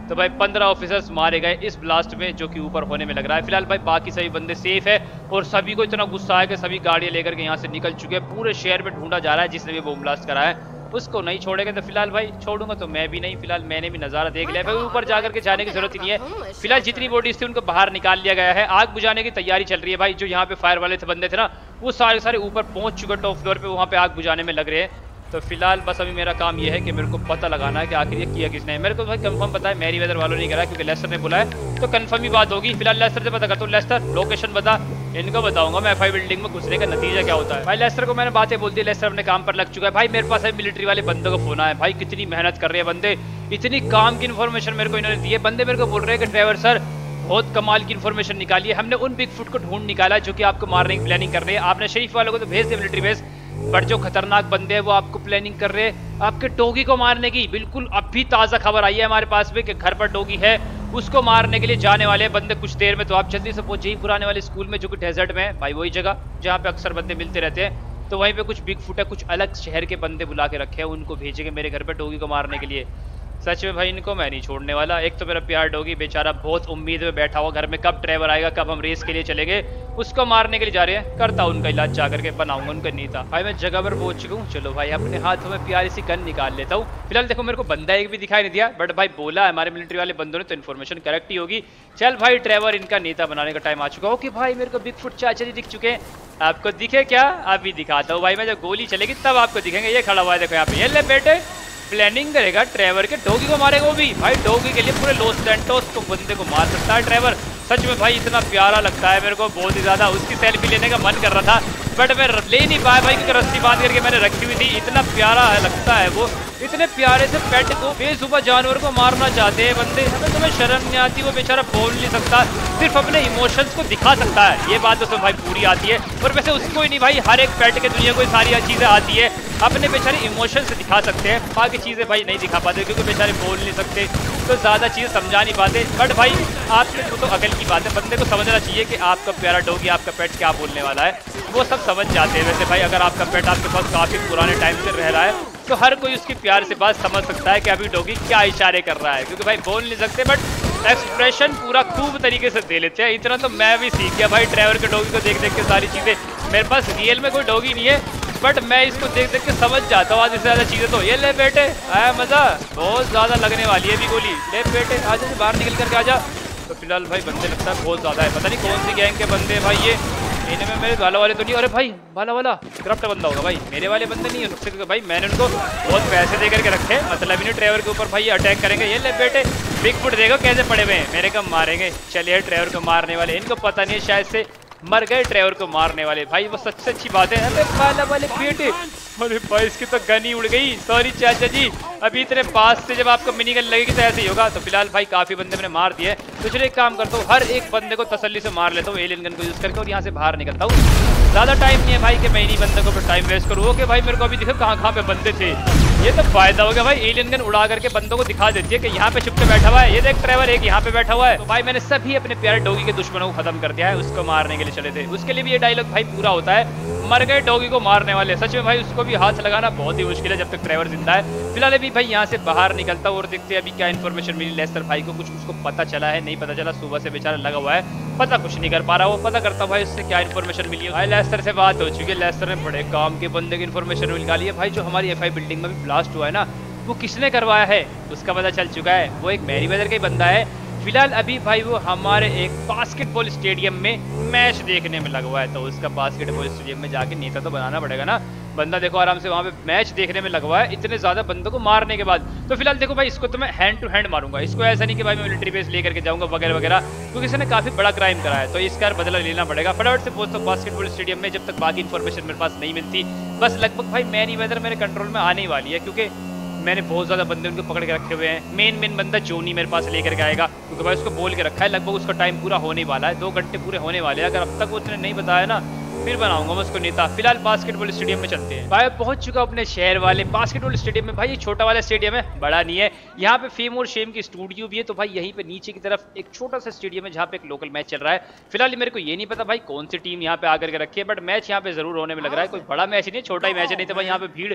तो भाई पंद्रह ऑफिसर्स मारे गए इस ब्लास्ट में, जो कि ऊपर होने में लग रहा है। फिलहाल भाई बाकी सभी बंदे सेफ है और सभी को इतना गुस्सा है कि सभी गाड़ियां लेकर के यहाँ से निकल चुके हैं। पूरे शहर में ढूंढा जा रहा है जिसने भी बम ब्लास्ट करा है, उसको नहीं छोड़ेगा। तो फिलहाल भाई छोड़ूंगा तो मैं भी नहीं, फिलहाल मैंने भी नजारा देख लिया भाई, ऊपर जाकर के जाने की जरूरत ही नहीं है। फिलहाल जितनी बॉडीज थी उनको बाहर निकाल लिया गया है। आग बुझाने की तैयारी चल रही है भाई। जो यहाँ पे फायर वाले थे बंदे थे ना, वो सारे सारे ऊपर पहुंच चुके टॉप फ्लोर पे, वहाँ पे आग बुझाने में लग रहे हैं। तो फिलहाल बस अभी मेरा काम ये है कि मेरे को पता लगाना है कि आखिर ये किया किसने। मेरे को भाई कंफर्म पता है मैरी वेदर वालों ने करा, क्योंकि लेस्टर ने बोला है, तो कंफर्म ही बात होगी। फिलहाल लेस्टर से पता करता हूँ। लेस्टर लोकेशन बता, इनको बताऊंगा मैं एफ आई बिल्डिंग में घुसने का नतीजा क्या होता है। भाई लेस्टर को मैंने बातें बोल दी, लेस्टर अपने काम पर लग चुका है। भाई मेरे पास है मिलिट्री वाले बंदों का फोन आया भाई, कितनी मेहनत कर रहे हैं बंदे, इतनी काम की इन्फॉर्मेशन मेरे को इन्होंने दी है। बंदे मेरे को बोल रहे हैं कि ड्राइवर सर बहुत कमाल की इन्फॉर्मेशन निकाली है, हमने उन बिग फुट को ढूंढ निकाला जो कि आपको मारने की प्लानिंग कर रहे हैं। आपने शरीफ वालों को तो भेज दिया मिलिट्री बेस, बट जो खतरनाक बंदे हैं वो आपको प्लानिंग कर रहे हैं आपके डॉगी को मारने की। बिल्कुल अभी ताज़ा खबर आई है हमारे पास में कि घर पर डॉगी है, उसको मारने के लिए जाने वाले बंदे कुछ देर में। तो आप जल्दी से पहुंचे ही पुराने वाले स्कूल में, जो कि डेजर्ट में है भाई, वही जगह जहाँ पे अक्सर बंदे मिलते रहते हैं। तो वहीं पे कुछ बिग फुट है, कुछ अलग शहर के बंदे बुला के रखे हैं, उनको भेजेंगे मेरे घर पे डॉगी को मारने के लिए। सच में भाई इनको मैं नहीं छोड़ने वाला। एक तो मेरा प्यार डॉगी बेचारा बहुत उम्मीद में बैठा हुआ घर में, कब ड्राइवर आएगा, कब हम रेस के लिए चलेंगे, उसको मारने के लिए जा रहे हैं। करता उनका इलाज जा करके, बनाऊंगा उनका नीता। भाई मैं जगह पर पहुंच चुका हूँ। चलो भाई अपने हाथों में प्यारी सी गन निकाल लेता हूँ। फिलहाल देखो मेरे को बंदा एक भी दिखाई नहीं दिया, बट भाई बोला हमारे मिलिट्री वाले बंदों ने, तो इन्फॉर्मेशन करेक्ट ही होगी। चल भाई ड्राइवर इनका नेता बनाने का टाइम आ चुका हो कि भाई मेरे को बिग फुट चाचा जी दिख चुके हैं। आपको दिखे क्या? अभी दिखाता हूँ भाई, मैं जब गोली चलेगी तब आपको दिखेंगे। ये खड़ा हुआ है देखो यहाँ पे, ये ले बेटे प्लानिंग करेगा ड्राइवर के, डॉगी को मारेगा वो भी भाई। डॉगी के लिए पूरे लॉस सैंटोस को बंदे को मार सकता है ड्राइवर। सच में भाई इतना प्यारा लगता है मेरे को, बहुत ही ज्यादा। उसकी सेल्फी लेने का मन कर रहा था बट मैं ले नहीं पाया भाई, क्योंकि रस्सी बांध करके मैंने रखी हुई थी। इतना प्यारा लगता है वो, इतने प्यारे से पेट को, बेसुबह जानवर को मारना चाहते हैं बंदे। हमें तुम्हें शर्म नहीं आती? वो बेचारा बोल नहीं सकता, सिर्फ अपने इमोशंस को दिखा सकता है। ये बात तो भाई पूरी आती है, और वैसे उसको ही नहीं भाई, हर एक पेट के दुनिया को सारी चीजें आती है, अपने बेचारे इमोशन से दिखा सकते हैं। बाकी चीजें भाई नहीं दिखा पाते, क्योंकि बेचारे बोल नहीं सकते, तो ज्यादा चीजें समझा नहीं पाते। बट भाई आपके तो अकल की बात है, बंदे को समझना चाहिए कि आपका प्यारा डॉगी, आपका पेट क्या बोलने वाला है, वो सब समझ जाते हैं। वैसे भाई अगर आपका पेट आपके पास काफी पुराने टाइम से रह रहा है, तो हर कोई उसकी प्यार से बात समझ सकता है कि अभी डॉगी क्या इशारे कर रहा है, क्योंकि भाई बोल नहीं सकते बट एक्सप्रेशन पूरा खूब तरीके से दे लेते हैं। इतना तो मैं भी सीख गया भाई ड्राइवर के डॉगी को देख देख के सारी चीजें। मेरे पास रियल में कोई डॉगी नहीं है, बट मैं इसको देख देख के समझ जाता हूँ आधी से ज्यादा चीजें। तो ये ले बेटे, आया मजा, बहुत ज्यादा लगने वाली है अभी गोली। ले बेटे आजा, बाहर निकल करके आजा। तो फिलहाल भाई बंदे लगता है बहुत ज्यादा है, पता नहीं कौन सी गैंग के बंदे भाई ये। इनमें मेरे वाला वाले तो नहीं, अरे भाई वाला वाला करप्ट बंदा होगा भाई, मेरे वाले बंदे नहीं है सबसे, क्योंकि भाई मैंने उनको बहुत पैसे दे करके रखे, मतलब इन्हें ड्राइवर के ऊपर भाई अटैक करेंगे। ये ले बेटे, बिग फुट देखो कैसे पड़े हुए हैं, मेरे कब मारेंगे। चलिए ड्राइवर को मारने वाले, इनको पता नहीं है शायद से मर गए ड्राइवर को मारने वाले भाई, वो सबसे अच्छी बात है। अरे वाला वाले बेटे, अरे भाई इसकी तो गन ही उड़ गई, सॉरी चाचा जी। अभी इतने पास से जब आपको मिनी गन लगेगी तो ऐसे ही होगा। तो फिलहाल भाई काफी बंदे मैंने मार दिए, तो चलिए एक काम करता हूँ, हर एक बंदे को तसल्ली से मार लेता हूँ एलियन गन को यूज करके, और यहाँ से बाहर निकलता हूँ। ज्यादा टाइम नहीं है भाई कि मैं इन्हीं बंदे को फिर टाइम वेस्ट करूँ। ओके भाई मेरे को अभी दिखा कहाँ कहाँ पे बंदे थे, ये तो फायदा हो गया भाई। एलियन गन उड़ा करके बंदों को दिखा देती है कि यहाँ पे छुप के बैठा हुआ है। ये देख ड्राइवर एक यहाँ पे बैठा हुआ है। तो भाई मैंने सभी अपने प्यारे डॉगी के दुश्मनों को खत्म कर दिया है, उसको मारने के लिए चले थे। उसके लिए भी ये डायलॉग भाई पूरा होता है, मर गए डॉगी को मारने वाले। सच में भाई उसको भी हाथ लगाना बहुत ही मुश्किल है जब तक ड्राइवर जिंदा है। फिलहाल अभी भाई यहाँ से बाहर निकलता हूँ और देखते हैं अभी क्या इन्फॉर्मेशन मिली लेस्टर भाई को, कुछ उसको पता चला है नहीं पता चला। सुबह से बेचारा लगा हुआ है, पता कुछ नहीं कर पा रहा। वो पता करता हूँ भाई उससे क्या इन्फॉर्मेशन मिली है। भाई लेस्टर से बात हो चुकी है, लेस्टर ने बड़े काम के बंदे की इन्फॉर्मेशन निकाली है भाई। जो हमारी एफ आई बिल्डिंग में भी ब्लास्ट हुआ है ना, वो किसने करवाया है उसका पता चल चुका है। वो एक मैरी वेदर का ही बंदा है। फिलहाल अभी भाई वो हमारे एक बास्केटबॉल स्टेडियम में मैच देखने में लगा हुआ है, तो उसका बास्केटबॉल स्टेडियम में जाके नेता तो बनाना पड़ेगा ना। बंदा देखो आराम से वहाँ पे मैच देखने में लगा हुआ है, इतने ज्यादा बंदों को मारने के बाद। तो फिलहाल देखो भाई इसको तो मैं हैंड टू हैंड मारूंगा, इसको ऐसा नहीं कि भाई मैं मिलिट्री बेस लेकर के जाऊंगा वगैरह वगैरह, क्योंकि इसने काफी बड़ा क्राइम करा है, तो इसका बदला लेना पड़ेगा। फटाफट से पहुंचता हूँ बास्केटबॉल स्टेडियम में, जब तक बाकी इन्फॉर्मेशन मेरे पास नहीं मिलती। बस लगभग भाई मैरी वेदर मेरे कंट्रोल में आने ही वाली है, क्योंकि मैंने बहुत ज़्यादा बंदे उनको पकड़ के रखे हुए हैं। मेन मेन बंदा जोनी मेरे पास लेकर के आएगा, क्योंकि भाई उसको बोल के रखा है लगभग उसका टाइम पूरा होने वाला है, दो घंटे पूरे होने वाले हैं। अगर अब तक उसने नहीं बताया ना, फिर बनाऊंगा मैं उसको नेता। फिलहाल बास्केटबॉल स्टेडियम में चलते हैं। भाई पहुंच चुका अपने शहर वाले बास्केटबॉल स्टेडियम में। भाई ये छोटा वाला स्टेडियम है, बड़ा नहीं है। यहाँ पे फेम और शेम की स्टूडियो भी है, तो भाई यहीं पे नीचे की तरफ एक छोटा सा स्टेडियम है जहाँ पे एक लोकल मैच चल रहा है। फिलहाल मेरे को ये नहीं पता भाई कौन सी टीम यहाँ पे आकर के रखी है, बट मैच यहाँ पे जरूर होने में लग रहा है। कोई बड़ा मैच नहीं है, छोटा ही मैच है, नहीं तो भाई यहाँ पे भीड़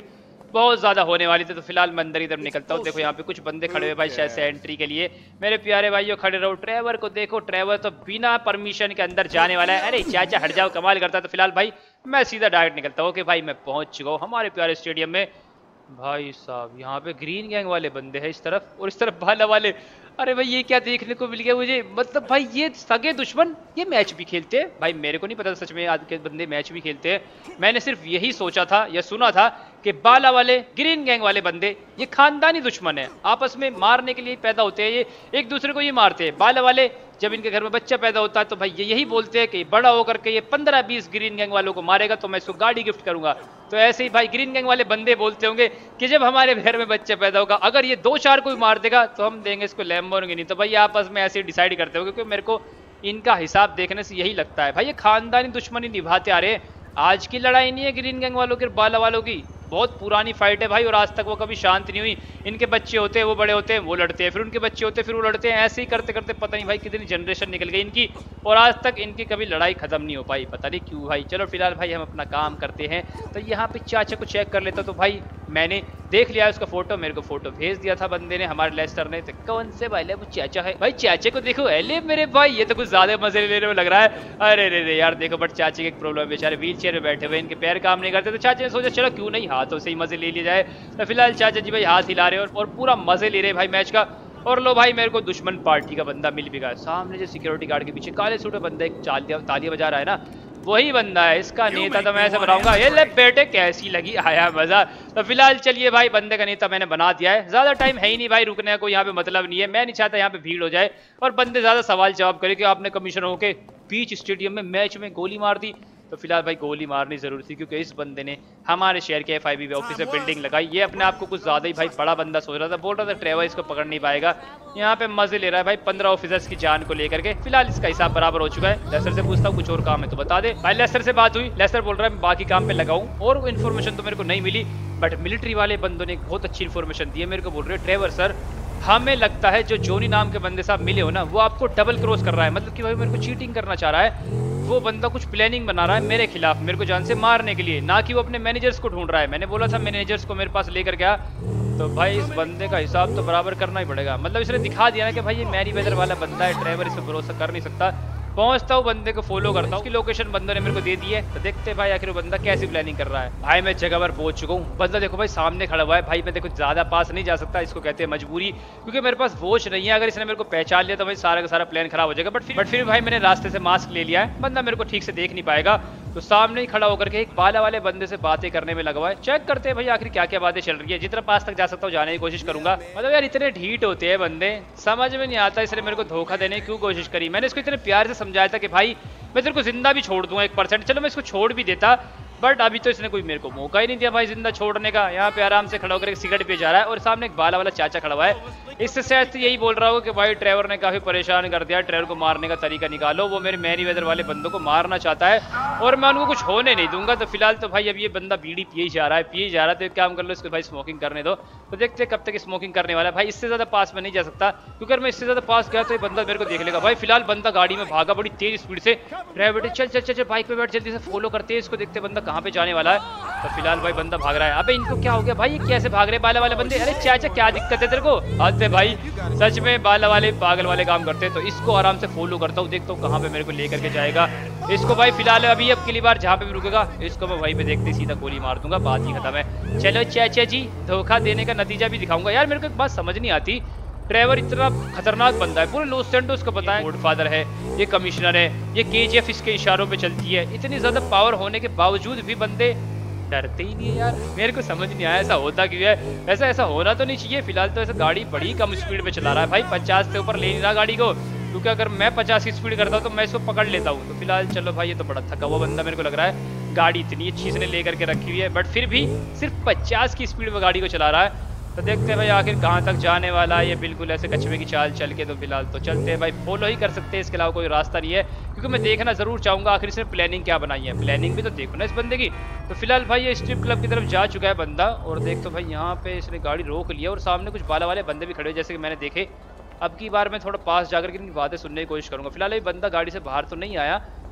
बहुत ज्यादा होने वाली थी। तो फिलहाल मैं अंदर की तरफ निकलता हूँ। देखो यहाँ पे कुछ बंदे खड़े हुए भाई शायद से एंट्री के लिए। मेरे प्यारे भाइयों खड़े रहो। ट्रेवर को देखो, ट्रेवर तो बिना परमिशन के अंदर जाने वाला है। अरे चाचा हट जाओ, कमाल करता है। तो फिलहाल भाई मैं सीधा डायरेक्ट निकलता हूँ कि भाई मैं पहुंच चुका हूँ हमारे प्यारे स्टेडियम में। भाई साहब यहाँ पे ग्रीन गैंग वाले बंदे हैं इस तरफ, और इस तरफ भाला वाले। अरे भाई ये क्या देखने को मिल गया मुझे, मतलब भाई ये सगे दुश्मन ये मैच भी खेलते हैं। भाई मेरे को नहीं पता सच में आज के बंदे मैच भी खेलते हैं। मैंने सिर्फ यही सोचा था या सुना था कि बाला वाले ग्रीन गैंग वाले बंदे ये खानदानी दुश्मन है, आपस में मारने के लिए पैदा होते हैं, ये एक दूसरे को ये मारते हैं। बाला वाले जब इनके घर में बच्चा पैदा होता है तो भाई ये यही बोलते हैं कि बड़ा होकर के ये पंद्रह बीस ग्रीन गैंग वालों को मारेगा तो मैं इसको गाड़ी गिफ्ट करूंगा। तो ऐसे ही भाई ग्रीन गैंग वाले बंदे बोलते होंगे कि जब हमारे घर में बच्चा पैदा होगा अगर ये दो चार को भी मार देगा तो हम देंगे इसको लैम्बोर्गिनी। तो भाई आपस में ऐसे डिसाइड करते हो, क्योंकि मेरे को इनका हिसाब देखने से यही लगता है। भाई ये खानदानी दुश्मनी निभाते आ रहे हैं। आज की लड़ाई नहीं है ग्रीन गैंग वालों की बाला वालों की, बहुत पुरानी फाइट है भाई, और आज तक वो कभी शांत नहीं हुई। इनके बच्चे होते हैं वो बड़े होते हैं वो लड़ते हैं, फिर उनके बच्चे होते हैं फिर वो लड़ते हैं, ऐसे ही करते करते पता नहीं भाई कितनी जनरेशन निकल गई इनकी, और आज तक इनकी कभी लड़ाई खत्म नहीं हो पाई, पता नहीं क्यों भाई। चलो फिलहाल भाई हम अपना काम करते हैं। तो यहाँ पे चाचा को चेक कर लेता। तो भाई मैंने देख लिया उसका फोटो, मेरे को फोटो भेज दिया था बंदे ने, हमारे लेस्टर ने। तो कौन से भाई वो चाचा है भाई, चाचे को देखो अले मेरे भाई ये तो कुछ ज्यादा मजे लेने में लग रहा है। अरे रे रे यार देखो, बट चाचे की एक प्रॉब्लम है, बेचारे व्हील चेयर में बैठे हुए, इनके पैर काम नहीं करते। तो चाचा ने सोचा चलो क्यों नहीं हाथों से ही मजे ले लिए जाए। तो फिलहाल चाचा जी भाई हाथ हिला रहे हैं और पूरा मजे ले रहे भाई मैच का। और लो भाई मेरे को दुश्मन पार्टी का बंदा मिल भी गया, सामने जो सिक्योरिटी गार्ड के पीछे काले सूट में बंदा एक तालियां बजा रहा है ना, वही बंदा है। इसका नेता तो मैं ऐसे बनाऊंगा, ये ले बेटे कैसी लगी, आया मजा। तो फिलहाल चलिए भाई बंदे का नेता मैंने बना दिया है। ज्यादा टाइम है ही नहीं भाई रुकने का, कोई यहाँ पे मतलब नहीं है। मैं नहीं चाहता यहाँ पे भीड़ हो जाए और बंदे ज्यादा सवाल जवाब करे कि आपने कमिश्नरों के बीच स्टेडियम में मैच में गोली मार दी। तो फिलहाल भाई गोली मारनी जरूरी थी, क्योंकि इस बंदे ने हमारे शहर के एफ आई बी ऑफिस में बिल्डिंग लगाई। ये अपने आप को कुछ ज्यादा ही भाई बड़ा बंदा सोच रहा था, बोल रहा था ट्रेवर इसको पकड़ नहीं पाएगा। यहाँ पे मजे ले रहा है भाई पंद्रह ऑफिसर्स की जान को लेकर के। फिलहाल इसका हिसाब बराबर हो चुका है। लेस्टर से पूछता हूँ कुछ और काम है तो बता दे। भाई लेस्टर से बात हुई, लेस्टर बोल रहा है मैं बाकी काम पे लगाऊं, और इन्फॉर्मेशन तो मेरे को नहीं मिली, बट मिलिट्री वाले बंदों ने बहुत अच्छी इन्फॉर्मेशन दी है मेरे को। बोल रहे ट्रेवर सर हमें लगता है जो जोनी नाम के बंदे साहब मिले हो ना, वो आपको डबल क्रॉस कर रहा है, मतलब कि भाई मेरे को चीटिंग करना चाह रहा है। वो बंदा कुछ प्लानिंग बना रहा है मेरे खिलाफ, मेरे को जान से मारने के लिए, ना कि वो अपने मैनेजर्स को ढूंढ रहा है। मैंने बोला था मैनेजर्स को मेरे पास लेकर गया। तो भाई इस बंदे का हिसाब तो बराबर करना ही पड़ेगा, मतलब इसने दिखा दिया ना कि भाई ये मैरी वेदर वाला बंदा है, ट्रेवर इस पर भरोसा कर नहीं सकता। पहुंचता हूँ बंदे को फॉलो करता हूँ, उसकी लोकेशन बंदों ने मेरे को दे दी है। तो देखते हैं भाई आखिर वो बंदा कैसी प्लानिंग कर रहा है। भाई मैं जगह पर पहुंच चुका हूँ, बंदा देखो भाई सामने खड़ा हुआ है। भाई मैं देखो ज्यादा पास नहीं जा सकता, इसको कहते हैं मजबूरी, क्योंकि मेरे पास वॉच नहीं है। अगर इसने मेरे को पहचान लिया तो भाई सारा का सारा प्लान खराब हो जाएगा। बट फिर बट फिर भाई मैंने रास्ते से मास्क ले लिया है, बंदा मेरे को ठीक से देख नहीं पाएगा। तो सामने ही खड़ा होकर के एक बाला वाले बंदे से बातें करने में लगा हुआ है। चेक करते हैं भाई आखिर क्या क्या बातें चल रही है। जितना पास तक जा सकता हूँ जाने की कोशिश करूंगा। मतलब यार इतने ढीठ होते हैं बंदे, समझ में नहीं आता इसने मेरे को धोखा देने की क्यों कोशिश करी। मैंने इसको इतने प्यार से समझाया था कि भाई मैं तेरे को जिंदा भी छोड़ दूंगा एक परसेंट, चलो मैं इसको छोड़ भी देता, बट अभी तो इसने कोई मेरे को मौका ही नहीं दिया भाई जिंदा छोड़ने का। यहाँ पे आराम से खड़ा होकर एक सिगरेट पे जा रहा है और सामने एक बाला वाला चाचा खड़ा हुआ है। इससे शायद यही बोल रहा हूँ कि भाई ट्रेवर ने काफी परेशान कर दिया, ट्रेवर को मारने का तरीका निकालो। वो मेरे मैरी वेदर वाले बंदों को मारना चाहता है और मैं उनको कुछ होने नहीं दूंगा। तो फिलहाल तो भाई अब ये बंदा बीड़ी पिए जा रहा है पिए जा रहा है तो एक काम कर लो इसको भाई स्मोकिंग करने दो। तो देखते हैं कब तक स्मोकिंग करने वाला है। भाई इससे ज्यादा पास में नहीं जा सकता, क्योंकि अगर मैं इससे ज्यादा पास गया तो ये बंदा मेरे को देख लेगा। भाई फिलहाल बंदा गाड़ी में भागा बड़ी तेज स्पीड से। ड्राइवर बेटे चल चल चल चल बाइक पे बैठ, जल्दी से फॉलो करते हैं इसको, देखते बंदा कहाँ पे जाने वाला है। तो फिलहाल भाई बंदा भाग रहा है। अबे इनको क्या हो गया भाई, ये कैसे भाग रहे बाला वाले बंदे। अरे चाचा क्या दिक्कत है तेरे को, आते भाई सच में बाला वाले पागल वाले काम करते हैं। तो इसको आराम से फॉलो करता हूँ, देखता हूँ कहाँ पे मेरे को लेकर के जाएगा इसको। भाई फिलहाल अभी अब अगली बार जहाँ पे भी रुकेगा इसको मैं वहीं पे देखते सीधा गोली मार दूंगा, बात ही खत्म है। चलो चाचा जी धोखा देने का नतीजा भी दिखाऊंगा। यार मेरे को एक बात समझ नहीं आती, ट्रेवर इतना खतरनाक बंदा है, पूरे लॉस सैंटोस को पता है गॉडफादर है, ये कमिश्नर है, ये केजीएफ इसके इशारों पे चलती है। इतनी ज्यादा पावर होने के बावजूद भी बंदे डरते ही नहीं है यार। मेरे को समझ नहीं आया ऐसा होता क्यों है, ऐसा ऐसा होना तो नहीं चाहिए। फिलहाल तो ऐसा गाड़ी बड़ी कम स्पीड पे चला रहा है भाई, पचास से ऊपर ले नहीं रहा गाड़ी को, क्योंकि अगर मैं पचास की स्पीड करता हूँ तो मैं इसको पकड़ लेता हूँ। तो फिलहाल चलो भाई ये तो बड़ा थका हुआ बंदा मेरे को लग रहा है, गाड़ी इतनी अच्छी से लेकर के रखी हुई है बट फिर भी सिर्फ पचास की स्पीड में गाड़ी को चला रहा है। तो देखते हैं भाई आखिर कहाँ तक जाने वाला है ये, बिल्कुल ऐसे कछुए की चाल चल के। तो फिलहाल तो चलते हैं भाई, फॉलो ही कर सकते हैं, इसके अलावा कोई रास्ता नहीं है, क्योंकि मैं देखना जरूर चाहूँगा आखिर इसने प्लानिंग क्या बनाई है। प्लानिंग भी तो देखो ना इस बंदे की। तो फिलहाल भाई ये स्ट्रिप क्लब की तरफ जा चुका है बंदा, और देख तो भाई यहाँ पे इसने गाड़ी रोक लिया और सामने कुछ बाला वाले बंदे भी खड़े हुए जैसे कि मैंने देखे। अब की बार मैं थोड़ा पास जाकर के इनकी बातें सुनने की कोशिश करूँगा। फिलहाल ये बंदा गाड़ी से बाहर तो नहीं आया,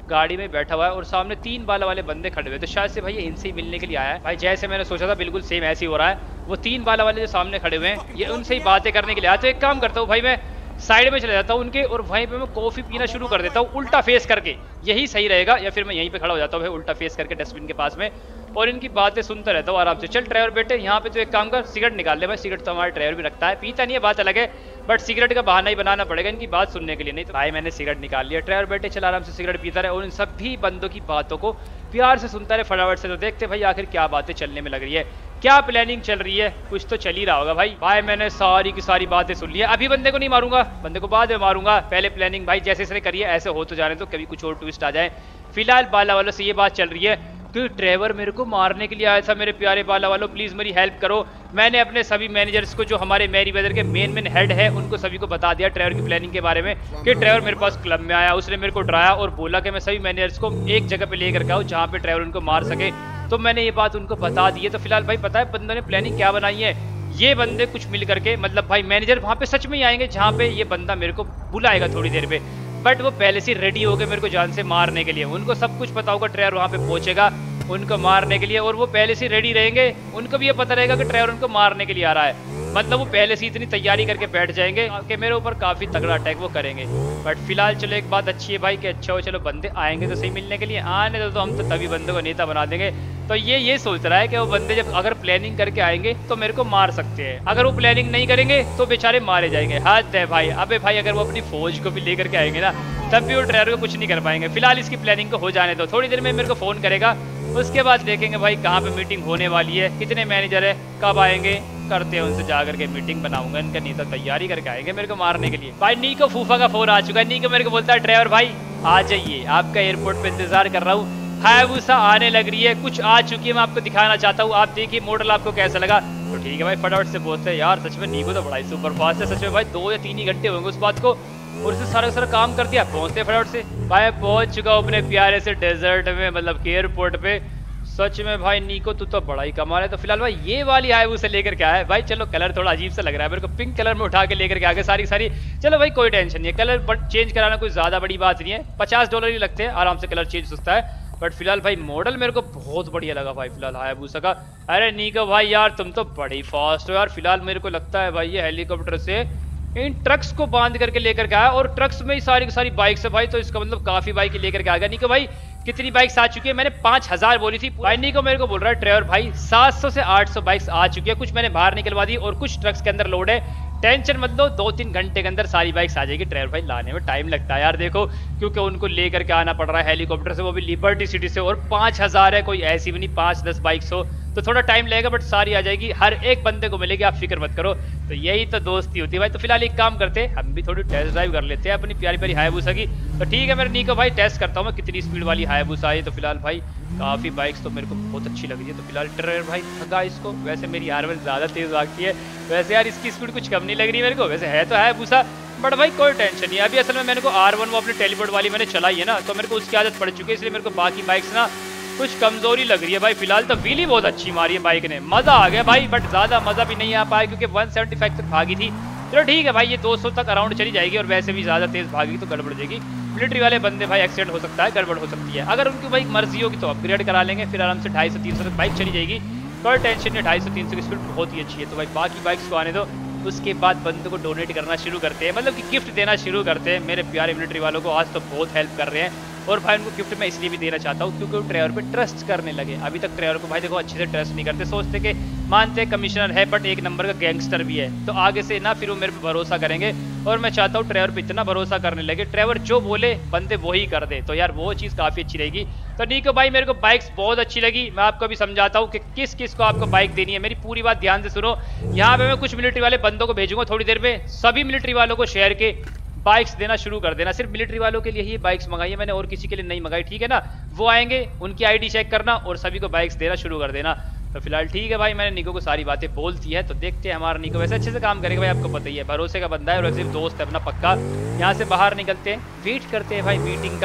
गाड़ी में बैठा हुआ है और सामने तीन बाला वाले बंदे खड़े हुए, तो शायद से भाई ये इनसे ही मिलने के लिए आया है। भाई जैसे मैंने सोचा था बिल्कुल सेम ऐसे ही हो रहा है। वो तीन बाला वाले जो सामने खड़े हुए हैं ये उनसे ही बातें करने के लिए आया। तो एक काम करता हूँ भाई, मैं साइड में चले जाता हूँ उनके और वहीं पे मैं कॉफी पीना शुरू कर देता हूँ उल्टा फेस करके। यही सही रहेगा, या फिर मैं यहीं पे खड़ा हो जाता हूँ भाई उल्टा फेस करके डस्टबिन के पास में, और इनकी बातें सुनता रहता हूँ आराम से। चल ड्राइवर बेटे यहाँ पे तो एक काम कर, सिगरेट निकाल ले भाई। सिगरेट तो हमारा ड्राइवर भी रखता है, पीता नहीं है बात अलग है, बट सिगरेट का बहाना ही बनाना पड़ेगा इनकी बात सुनने के लिए। नहीं तो भाई मैंने सिगरेट निकाल लिया। ड्राइवर बेटे चल आराम से सिगरेट पीता रहे और इन सभी बंदों की बातों को प्यार से सुनता रहे फटाफट से। तो देखते भाई आखिर क्या बातें चलने में लग रही है, क्या प्लानिंग चल रही है, कुछ तो चल ही रहा होगा भाई। भाई मैंने सारी की सारी बातें सुन ली है। अभी बंदे को नहीं मारूंगा, बंदे को बाद में मारूंगा। पहले प्लानिंग भाई जैसे इसने करी है ऐसे हो तो जाने, तो कभी कुछ और ट्विस्ट आ जाए। फिलहाल बाला वालों से ये बात चल रही है कि ड्राइवर मेरे को मारने के लिए आया था। मेरे प्यारे बाला वालों प्लीज मेरी हेल्प करो। मैंने अपने सभी मैनेजर्स को, जो हमारे मैरी वेदर के मेन मेन हेड है, उनको सभी को बता दिया ड्राइवर की प्लानिंग के बारे में कि ड्राइवर मेरे पास क्लब में आया, उसने मेरे को डराया और बोला कि मैं सभी मैनेजर्स को एक जगह पे लेकर आऊँ जहाँ पे ड्राइवर उनको मार सके। तो मैंने ये बात उनको बता दी है। तो फिलहाल भाई पता है बंदों ने प्लानिंग क्या बनाई है, ये बंदे कुछ मिल करके, मतलब भाई मैनेजर वहाँ पे सच में ही आएंगे जहाँ पे ये बंदा मेरे को बुलाएगा थोड़ी देर पे, बट वो पहले से रेडी हो गए मेरे को जान से मारने के लिए। उनको सब कुछ पता होगा ड्राइवर वहाँ पे पहुंचेगा उनको मारने के लिए, और वो पहले से रेडी रहेंगे। उनको भी ये पता रहेगा कि ड्राइवर उनको मारने के लिए आ रहा है, मतलब वो पहले से इतनी तैयारी करके बैठ जाएंगे कि मेरे ऊपर काफी तगड़ा अटैक वो करेंगे। बट फिलहाल चलो एक बात अच्छी है भाई कि अच्छा हो, चलो बंदे आएंगे तो सही मिलने के लिए, आने दो तो हम तो तभी बंदे को नेता बना देंगे। तो ये ये सोच रहा है कि वो बंदे जब अगर प्लानिंग करके आएंगे तो मेरे को मार सकते हैं, अगर वो प्लानिंग नहीं करेंगे तो बेचारे मारे जाएंगे। हद है भाई। अबे भाई अगर वो अपनी फौज को भी लेकर के आएंगे ना तब भी वो ड्राइवर को कुछ नहीं कर पाएंगे। फिलहाल इसकी प्लानिंग को हो जाने दो, थोड़ी देर में मेरे को फोन करेगा, उसके बाद देखेंगे भाई कहाँ पे मीटिंग होने वाली है, कितने मैनेजर है, कब आएंगे, करते हैं उनसे जा करके मीटिंग बनाऊंगा। इनका नेता तैयारी करके आएंगे मेरे को मारने के लिए। भाई नीको फूफा का फोन आ चुका है। नीको मेरे को बोलता है ड्राइवर भाई आ जाइए, आपका एयरपोर्ट पे इंतजार कर रहा हूँ, हायाबुसा आने लग रही है, कुछ आ चुकी है, मैं आपको दिखाना चाहता हूँ, आप देखिए मॉडल आपको कैसा लगा। तो ठीक है भाई फटाफट से बोलते हैं। यार सच में नीको तो बड़ा ही सुपर फास्ट है, सच में भाई दो या तीन ही घंटे होंगे उस बात को, और उससे सारा सारा काम कर दिया। पहुंचते फटाफट से भाई, पहुंच चुका हूँ अपने प्यारे से डेजर्ट में, मतलब के एयरपोर्ट पे। सच में भाई नीको तू तो बड़ा ही कमाल है। तो फिलहाल भाई ये वाली हायाबुसा लेकर के आया है भाई। चलो कलर थोड़ा अजीब सा लग रहा है मेरे को, पिंक कलर में उठा के लेकर के आगे सारी सारी। चलो भाई कोई टेंशन नहीं है, कलर बट चेंज कराना कोई ज्यादा बड़ी बात नहीं है, पचास डॉलर ही लगते हैं, आराम से कलर चेंज होता है। बट फिलहाल भाई मॉडल मेरे को बहुत बढ़िया लगा भाई फिलहाल हायाबुसा का। अरे नीको भाई यार तुम तो बड़ी फास्ट हो यार। फिलहाल मेरे को लगता है भाई ये हेलीकॉप्टर से इन ट्रक्स को बांध करके लेकर के आया, और ट्रक्स में ही सारी की सारी बाइक्स है भाई, तो इसका मतलब काफी बाइक लेकर के आ गया। नीको भाई कितनी बाइक्स आ चुकी है? मैंने पांच हजार बोली थी। भाई नीको मेरे को बोल रहा है ड्राइवर भाई सात सौ से आठ सौ बाइक्स आ चुकी है, कुछ मैंने बाहर निकलवा दी और कुछ ट्रक्स के अंदर लोड है। टेंशन मत लो, दो तीन घंटे के अंदर सारी बाइक्स आ जाएगी। ड्राइवर भाई लाने में टाइम लगता है यार देखो, क्योंकि उनको लेकर के आना पड़ रहा है हेलीकॉप्टर से, वो भी लिबर्टी सिटी से, और पांच हजार है, कोई ऐसी भी नहीं पांच दस बाइक्स हो तो थोड़ा टाइम लगेगा, बट सारी आ जाएगी, हर एक बंदे को मिलेगी, आप फिक्र मत करो। तो यही तो दोस्ती होती है भाई। तो फिलहाल एक काम करते हैं, हम भी थोड़ी टेस्ट ड्राइव कर लेते हैं अपनी प्यारी प्यारी हायाबुसा की। तो ठीक है मेरे नीको भाई टेस्ट करता हूँ मैं कितनी स्पीड वाली हायाबुसा है। तो फिलहाल भाई काफी बाइक्स तो मेरे को बहुत अच्छी लग रही है। तो फिलहाल ड्राइवर भाई भगा इसको। वैसे मेरी आर वन ज्यादा तेज भागती है, वैसे यार इसकी स्पीड कुछ कम नहीं लग रही मेरे को, वैसे है तो हायाबुसा, बट भाई कोई टेंशन नहीं। अभी असल में मैंने को आर वन वो अपने टेलीपोर्ट वाली मैंने चलाई है ना, तो मेरे को उसकी आदत पड़ चुकी है, इसलिए मेरे को बाकी बाइक्स ना कुछ कमजोरी लग रही है भाई। फिलहाल तो व्हीली बहुत अच्छी मारी है बाइक ने, मजा आ गया भाई, बट ज्यादा मजा भी नहीं आ पाया क्योंकि वन सेवेंटी फाइव तक भागी थी। चलो ठीक है भाई, ये दो सौ तक अराउंड चली जाएगी, और वैसे भी ज्यादा तेज भागी तो गड़बड़ जाएगी। मिलिट्री वाले बंदे भाई एक्सीडेंट हो सकता है, गड़बड़ हो सकती है। अगर उनकी भाई मर्जी होगी तो अपग्रेड करा लेंगे, फिर आराम से ढाई सौ तीन सौ तक बाइक चली जाएगी, कोई टेंशन नहीं। ढाई सौ तीन सौ की स्पीड बहुत ही अच्छी है। तो भाई बाकी बाइक्स को आने दो, उसके बाद बंदों को डोनेट करना शुरू करते हैं, मतलब कि गिफ्ट देना शुरू करते हैं। मेरे प्यारे मिलिट्री वालों को आज तो बहुत हेल्प कर रहे हैं, और भाई उनको गिफ्ट मैं इसलिए भी देना चाहता हूँ क्योंकि वो ड्राइवर पे ट्रस्ट करने लगे। अभी तक ड्राइवर को भाई देखो अच्छे से ट्रस्ट नहीं करते, सोचते कि मानते कमिश्नर है बट एक नंबर का गैंगस्टर भी है, तो आगे से ना फिर वो मेरे पे भरोसा करेंगे। और मैं चाहता हूँ ड्राइवर पे इतना भरोसा करने लगे, ड्राइवर जो बोले बंदे वो ही कर दे, तो यार वो चीज़ काफ़ी अच्छी रहेगी। तो नीको भाई मेरे को बाइक्स बहुत अच्छी लगी, मैं आपको भी समझाता हूँ कि किस किस को आपको बाइक देनी है। मेरी पूरी बात ध्यान से सुनो। यहाँ पे मैं कुछ मिलिट्री वाले बंदों को भेजूंगा थोड़ी देर में, सभी मिलिट्री वालों को शेयर के बाइक्स देना शुरू कर देना। सिर्फ मिलिट्री वालों के लिए ही बाइक्स मंगाई है मैंने, और किसी के लिए नहीं मंगाई, ठीक है ना। वो आएंगे, उनकी आईडी चेक करना और सभी को बाइक्स देना शुरू कर देना। तो फिलहाल ठीक है भाई, मैंने नीको को सारी बातें बोलती है, तो देखते हैं हमारा नीको वैसे अच्छे से काम करेगा भाई, आपको पता ही है, भरोसे का बंदा है और वैसे दोस्त है अपना पक्का। यहाँ से बाहर निकलते हैं, वेट करते हैं भाई मीटिंग का,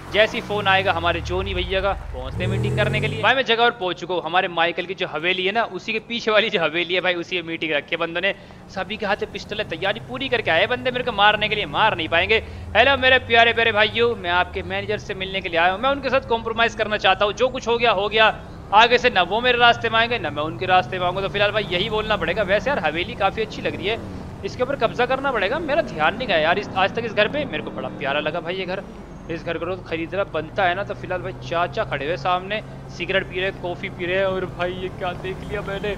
जैसी फोन आएगा हमारे जोनी भैया का, पहुंचते मीटिंग करने के लिए। भाई मैं जगह और पहुंच चुका हूँ। हमारे माइकल की जो हवेली है ना, उसी के पीछे वाली जो हवेली है भाई, उसी में मीटिंग रखी है बंदों ने। सभी के हाथ में पिस्टल है, तैयारी पूरी करके आए बंदे मेरे को मारने के लिए, मार नहीं पाएंगे। हेलो मेरे प्यारे प्यारे भाइयों, मैं आपके मैनेजर से मिलने के लिए आया हूँ। मैं उनके साथ कॉम्प्रोमाइज करना चाहता हूँ। जो कुछ हो गया हो गया, आगे से ना वो मेरे रास्ते में आएंगे ना मैं उनके रास्ते में आऊंगा। तो फिलहाल भाई यही बोलना पड़ेगा। वैसे यार हवेली काफी अच्छी लग रही है, इसके ऊपर कब्जा करना पड़ेगा। मेरा ध्यान नहीं गया यार इस, आज तक इस घर पे। मेरे को बड़ा प्यारा लगा भाई ये घर। इस घर को खरीदना बनता है ना। तो फिलहाल भाई चाचा खड़े हुए सामने, सिगरेट पी रहे, कॉफी पी रहे हैं। और भाई ये क्या देख लिया मैंने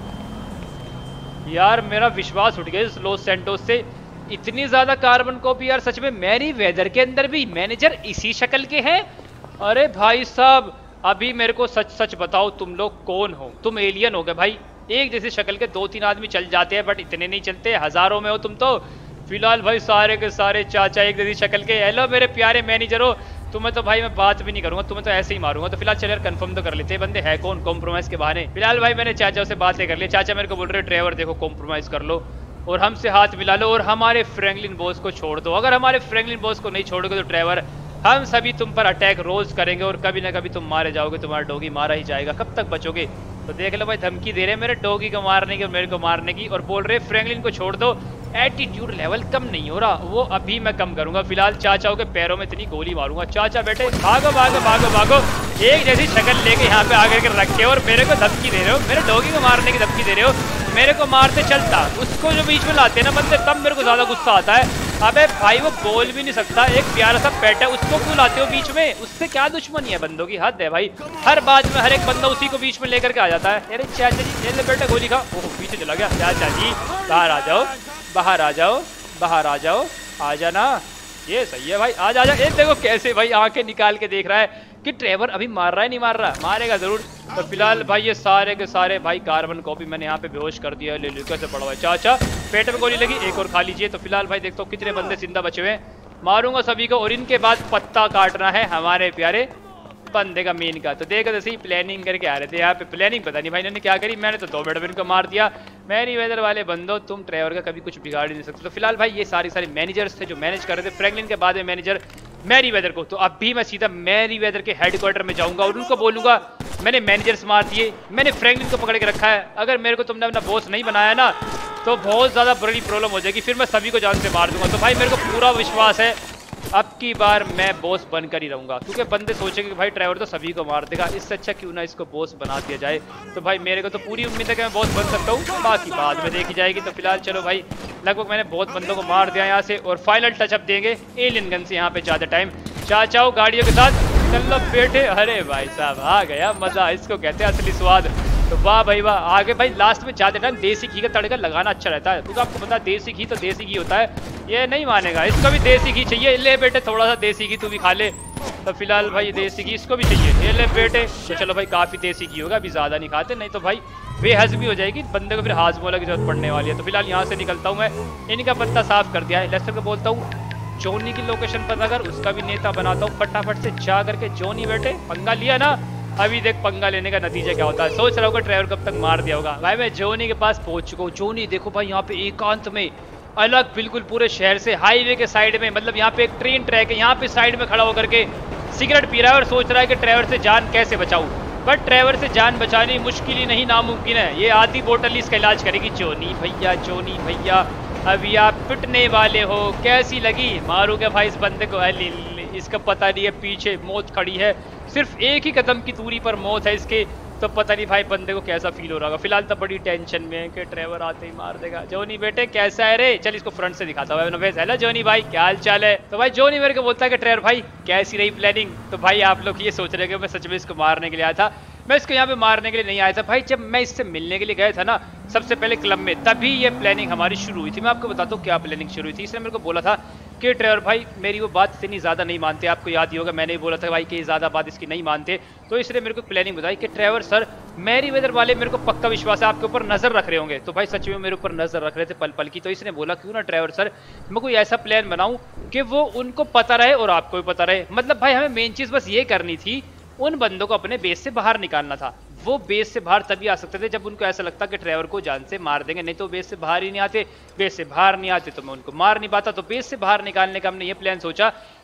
यार, मेरा विश्वास उठ गया इस लॉस सैंटोस से। इतनी ज्यादा कार्बन कॉपी यार, सच में मैरी वेदर के अंदर भी मैनेजर इसी शक्ल के हैं। अरे भाई साहब, अभी मेरे को सच सच बताओ, तुम लोग कौन हो? तुम एलियन हो गए भाई। एक जैसे शक्ल के दो तीन आदमी चल जाते हैं, बट इतने नहीं चलते, हजारों में हो तुम तो। फिलहाल भाई सारे के सारे चाचा एक जैसी शक्ल के। हेलो मेरे प्यारे मैनेजर हो, तुम्हें तो भाई मैं बात भी नहीं करूंगा, तुम्हें तो ऐसे ही मारूंगा। तो फिलहाल चल यार कंफर्म तो कर लेते हैं बंदे है कौन, कॉम्प्रोमाइज के बहाने। फिलहाल भाई मैंने चाचा से बातें कर ली। चाचा मेरे को बोल रहे ड्राइवर देखो कॉम्प्रोमाइज कर लो और हमसे हाथ मिला लो और हमारे फ्रैंकलिन बॉस को छोड़ दो। अगर हमारे फ्रैंकलिन बॉस को नहीं छोड़ोगे तो ड्राइवर हम सभी तुम पर अटैक रोज करेंगे और कभी ना कभी तुम मारे जाओगे, तुम्हारा डॉगी मारा ही जाएगा। कब तक बचोगे? तो देख लो भाई, धमकी दे रहे हैं मेरे डॉगी को मारने की और मेरे को मारने की, और बोल रहे फ्रैंकलिन को छोड़ दो। एटीट्यूड लेवल कम नहीं हो रहा, वो अभी मैं कम करूंगा। फिलहाल चाचाओं के पैरों में इतनी गोली मारूंगा। चाचा बेटे भागो भागो भागो भागो, एक जैसी शक्ल लेके यहाँ पे आगे कर रखे और मेरे को धमकी दे रहे हो, मेरे डॉगी को मारने की धमकी दे रहे हो। मेरे को मारते चलता, उसको जो बीच में लाते हैं ना बंदे, तब मेरे को ज्यादा गुस्सा आता है। अबे भाई वो बोल भी नहीं सकता, एक प्यारा सा पेट है, उसको क्यों लाते हो बीच में? उससे क्या दुश्मनी है? बंदों की हद है भाई। हर बात में हर एक बंदा उसी को बीच में लेकर के आ जाता है। अरे चाचा जी ले बेटा गोली खा। ओह पीछे चला गया। चाचा जी बाहर आ जाओ, बाहर आ जाओ, बाहर आ जाओ, आ जाना। ये सही है भाई, आज आ जा। ये देखो कैसे भाई आंखें निकाल के देख रहा है कि ड्राइवर अभी मार रहा है नहीं मार रहा, मारेगा जरूर। तो फिलहाल भाई ये सारे के सारे भाई कार्बन कॉपी मैंने यहाँ पे बेहोश कर दिया। ले लो कैसे पड़ा हुआ है। चाचा पेट में गोली लगी, एक और खा लीजिए। तो फिलहाल भाई देखता हूँ कितने बंदे जिंदा बचे हुए हैं, मारूंगा सभी को। और इनके बाद पत्ता काटना है हमारे प्यारे बंदे का मेन का। तो देखो जैसे ही प्लानिंग करके आ रहे थे यहाँ पे, प्लानिंग पता नहीं भाई इन्होंने क्या करी। मैंने तो दो मिनट में इनको मार दिया। मैरी वेदर वाले बंदो, तुम ड्राइवर का कभी कुछ बिगाड़ ही नहीं सकते। तो फिलहाल भाई ये सारे सारे मैनेजर्स थे जो मैनेज कर रहे थे फ्रैंकलिन के बाद में मैनेजर मैरी वेदर को। तो अब भी मैं सीधा मैरी वेदर के हेडक्वार्टर में जाऊंगा और उनको बोलूंगा मैंने मैनेजर्स मार दिए, मैंने फ्रैंकलिन को पकड़ के रखा है। अगर मेरे को तुमने अपना बॉस नहीं बनाया ना तो बहुत ज्यादा बड़ी प्रॉब्लम हो जाएगी, फिर मैं सभी को जान से मार दूंगा। तो भाई मेरे को पूरा विश्वास है अब की बार मैं बॉस बनकर ही रहूंगा, क्योंकि बंदे सोचेंगे कि भाई ड्राइवर तो सभी को मार देगा, इससे अच्छा क्यों ना इसको बॉस बना दिया जाए। तो भाई मेरे को तो पूरी उम्मीद है कि मैं बॉस बन सकता हूँ, बाकी बाद में देखी जाएगी। तो फिलहाल चलो भाई, लगभग मैंने बहुत बंदों को मार दिया यहाँ से और फाइनल टचअप देंगे एलियन गन से। यहाँ पे ज्यादा टाइम चाचाओ गाड़ियों के साथ चलो बेटे। अरे भाई साहब आ गया मजा, इसको कहते हैं असली स्वाद। तो वाह भाई वाह, आगे भाई लास्ट में ज्यादा टाइम देसी घी का तड़का लगाना अच्छा रहता है, क्योंकि आपको पता है देसी घी तो देसी घी होता है। ये नहीं मानेगा, इसको भी देसी घी चाहिए। ले बेटे थोड़ा सा देसी घी तू भी खा ले। तो फिलहाल भाई देसी घी इसको भी चाहिए, ये ले बेटे। तो चलो भाई काफी देसी घी होगा, अभी ज्यादा नहीं खाते, नहीं तो भाई बेहजमी हो जाएगी, बंदे को फिर हाजमोला की जरूरत पड़ने वाली है। तो फिलहाल यहाँ से निकलता हूँ मैं, इनका पत्ता साफ कर दिया है। लेस्टर को बोलता हूँ जोनी की लोकेशन पर अगर उसका भी नेता बनाता हूँ, फटाफट से जा करके जोनी बेटे पंगा लिया ना, अभी देख पंगा लेने का नतीजा क्या होता है। सोच रहा होगा ड्राइवर कब तक मार दिया होगा। भाई मैं जोनी के पास पहुंच चुका हूँ। जोनी देखो भाई यहाँ पे एकांत में, अलग बिल्कुल पूरे शहर से, हाईवे के साइड में, मतलब यहाँ पे एक ट्रेन ट्रैक है, यहाँ पे साइड में खड़ा होकर के सिगरेट पी रहा है और सोच रहा है कि ड्राइवर से जान कैसे बचाऊं। बट ड्राइवर से जान बचानी मुश्किल ही नहीं नामुमकिन है, ये आधी बोतल ही इसका इलाज करेगी। जोनी भैया, जोनी भैया अभी आप पिटने वाले हो, कैसी लगी? मारूंगे भाई इस बंदे को। अली इसका पता नहीं है पीछे मौत खड़ी है, सिर्फ एक ही कदम की दूरी पर मौत है इसके। तो पता नहीं भाई बंदे को कैसा फील हो रहा होगा। फिलहाल तो बड़ी टेंशन में है कि ड्राइवर आते ही मार देगा। जोनी बेटे कैसा है रे? चल इसको फ्रंट से दिखाता हूँ। हेलो जोनी भाई क्या हाल चाल है? तो भाई जोनी मेरे को बोलता है कि ड्राइवर भाई कैसी रही प्लानिंग? तो भाई आप लोग ये सोच रहे हो कि मैं सच में इसको मारने के लिए आया था। मैं इसको यहाँ पे मारने के लिए नहीं आया था भाई। जब मैं इससे मिलने के लिए गया था ना सबसे पहले क्लब में, तभी ये प्लानिंग हमारी शुरू हुई थी। मैं आपको बताता हूँ क्या प्लानिंग शुरू हुई थी। इसने मेरे को बोला था कि ड्राइवर भाई मेरी वो बात इतनी ज़्यादा नहीं मानते, आपको याद ही होगा मैंने बोला था भाई कि ज़्यादा बात इसकी नहीं मानते। तो इसने मेरे को प्लानिंग बताई कि ड्राइवर सर मैरी वेदर वाले मेरे को पक्का विश्वास है आपके ऊपर नजर रख रहे होंगे। तो भाई सच में मेरे ऊपर नजर रख रहे थे पल पल की। तो इसने बोला क्यों ना ड्राइवर सर मैं कोई ऐसा प्लान बनाऊं कि वो उनको पता रहे और आपको भी पता रहे। मतलब भाई हमें मेन चीज़ बस ये करनी थी, उन बंदों को अपने बेस से बाहर निकालना था। वो बेस से बाहर तभी आ सकते थे जब उनको ऐसा लगता कि ड्राइवर को जान से मार देंगे, नहीं तो बेस से बाहर ही नहीं आते। बेस से बाहर नहीं आते तो मैं उनको मार नहीं पाता। तो बेस से बाहर निकालने का हमने ये प्लान सोचा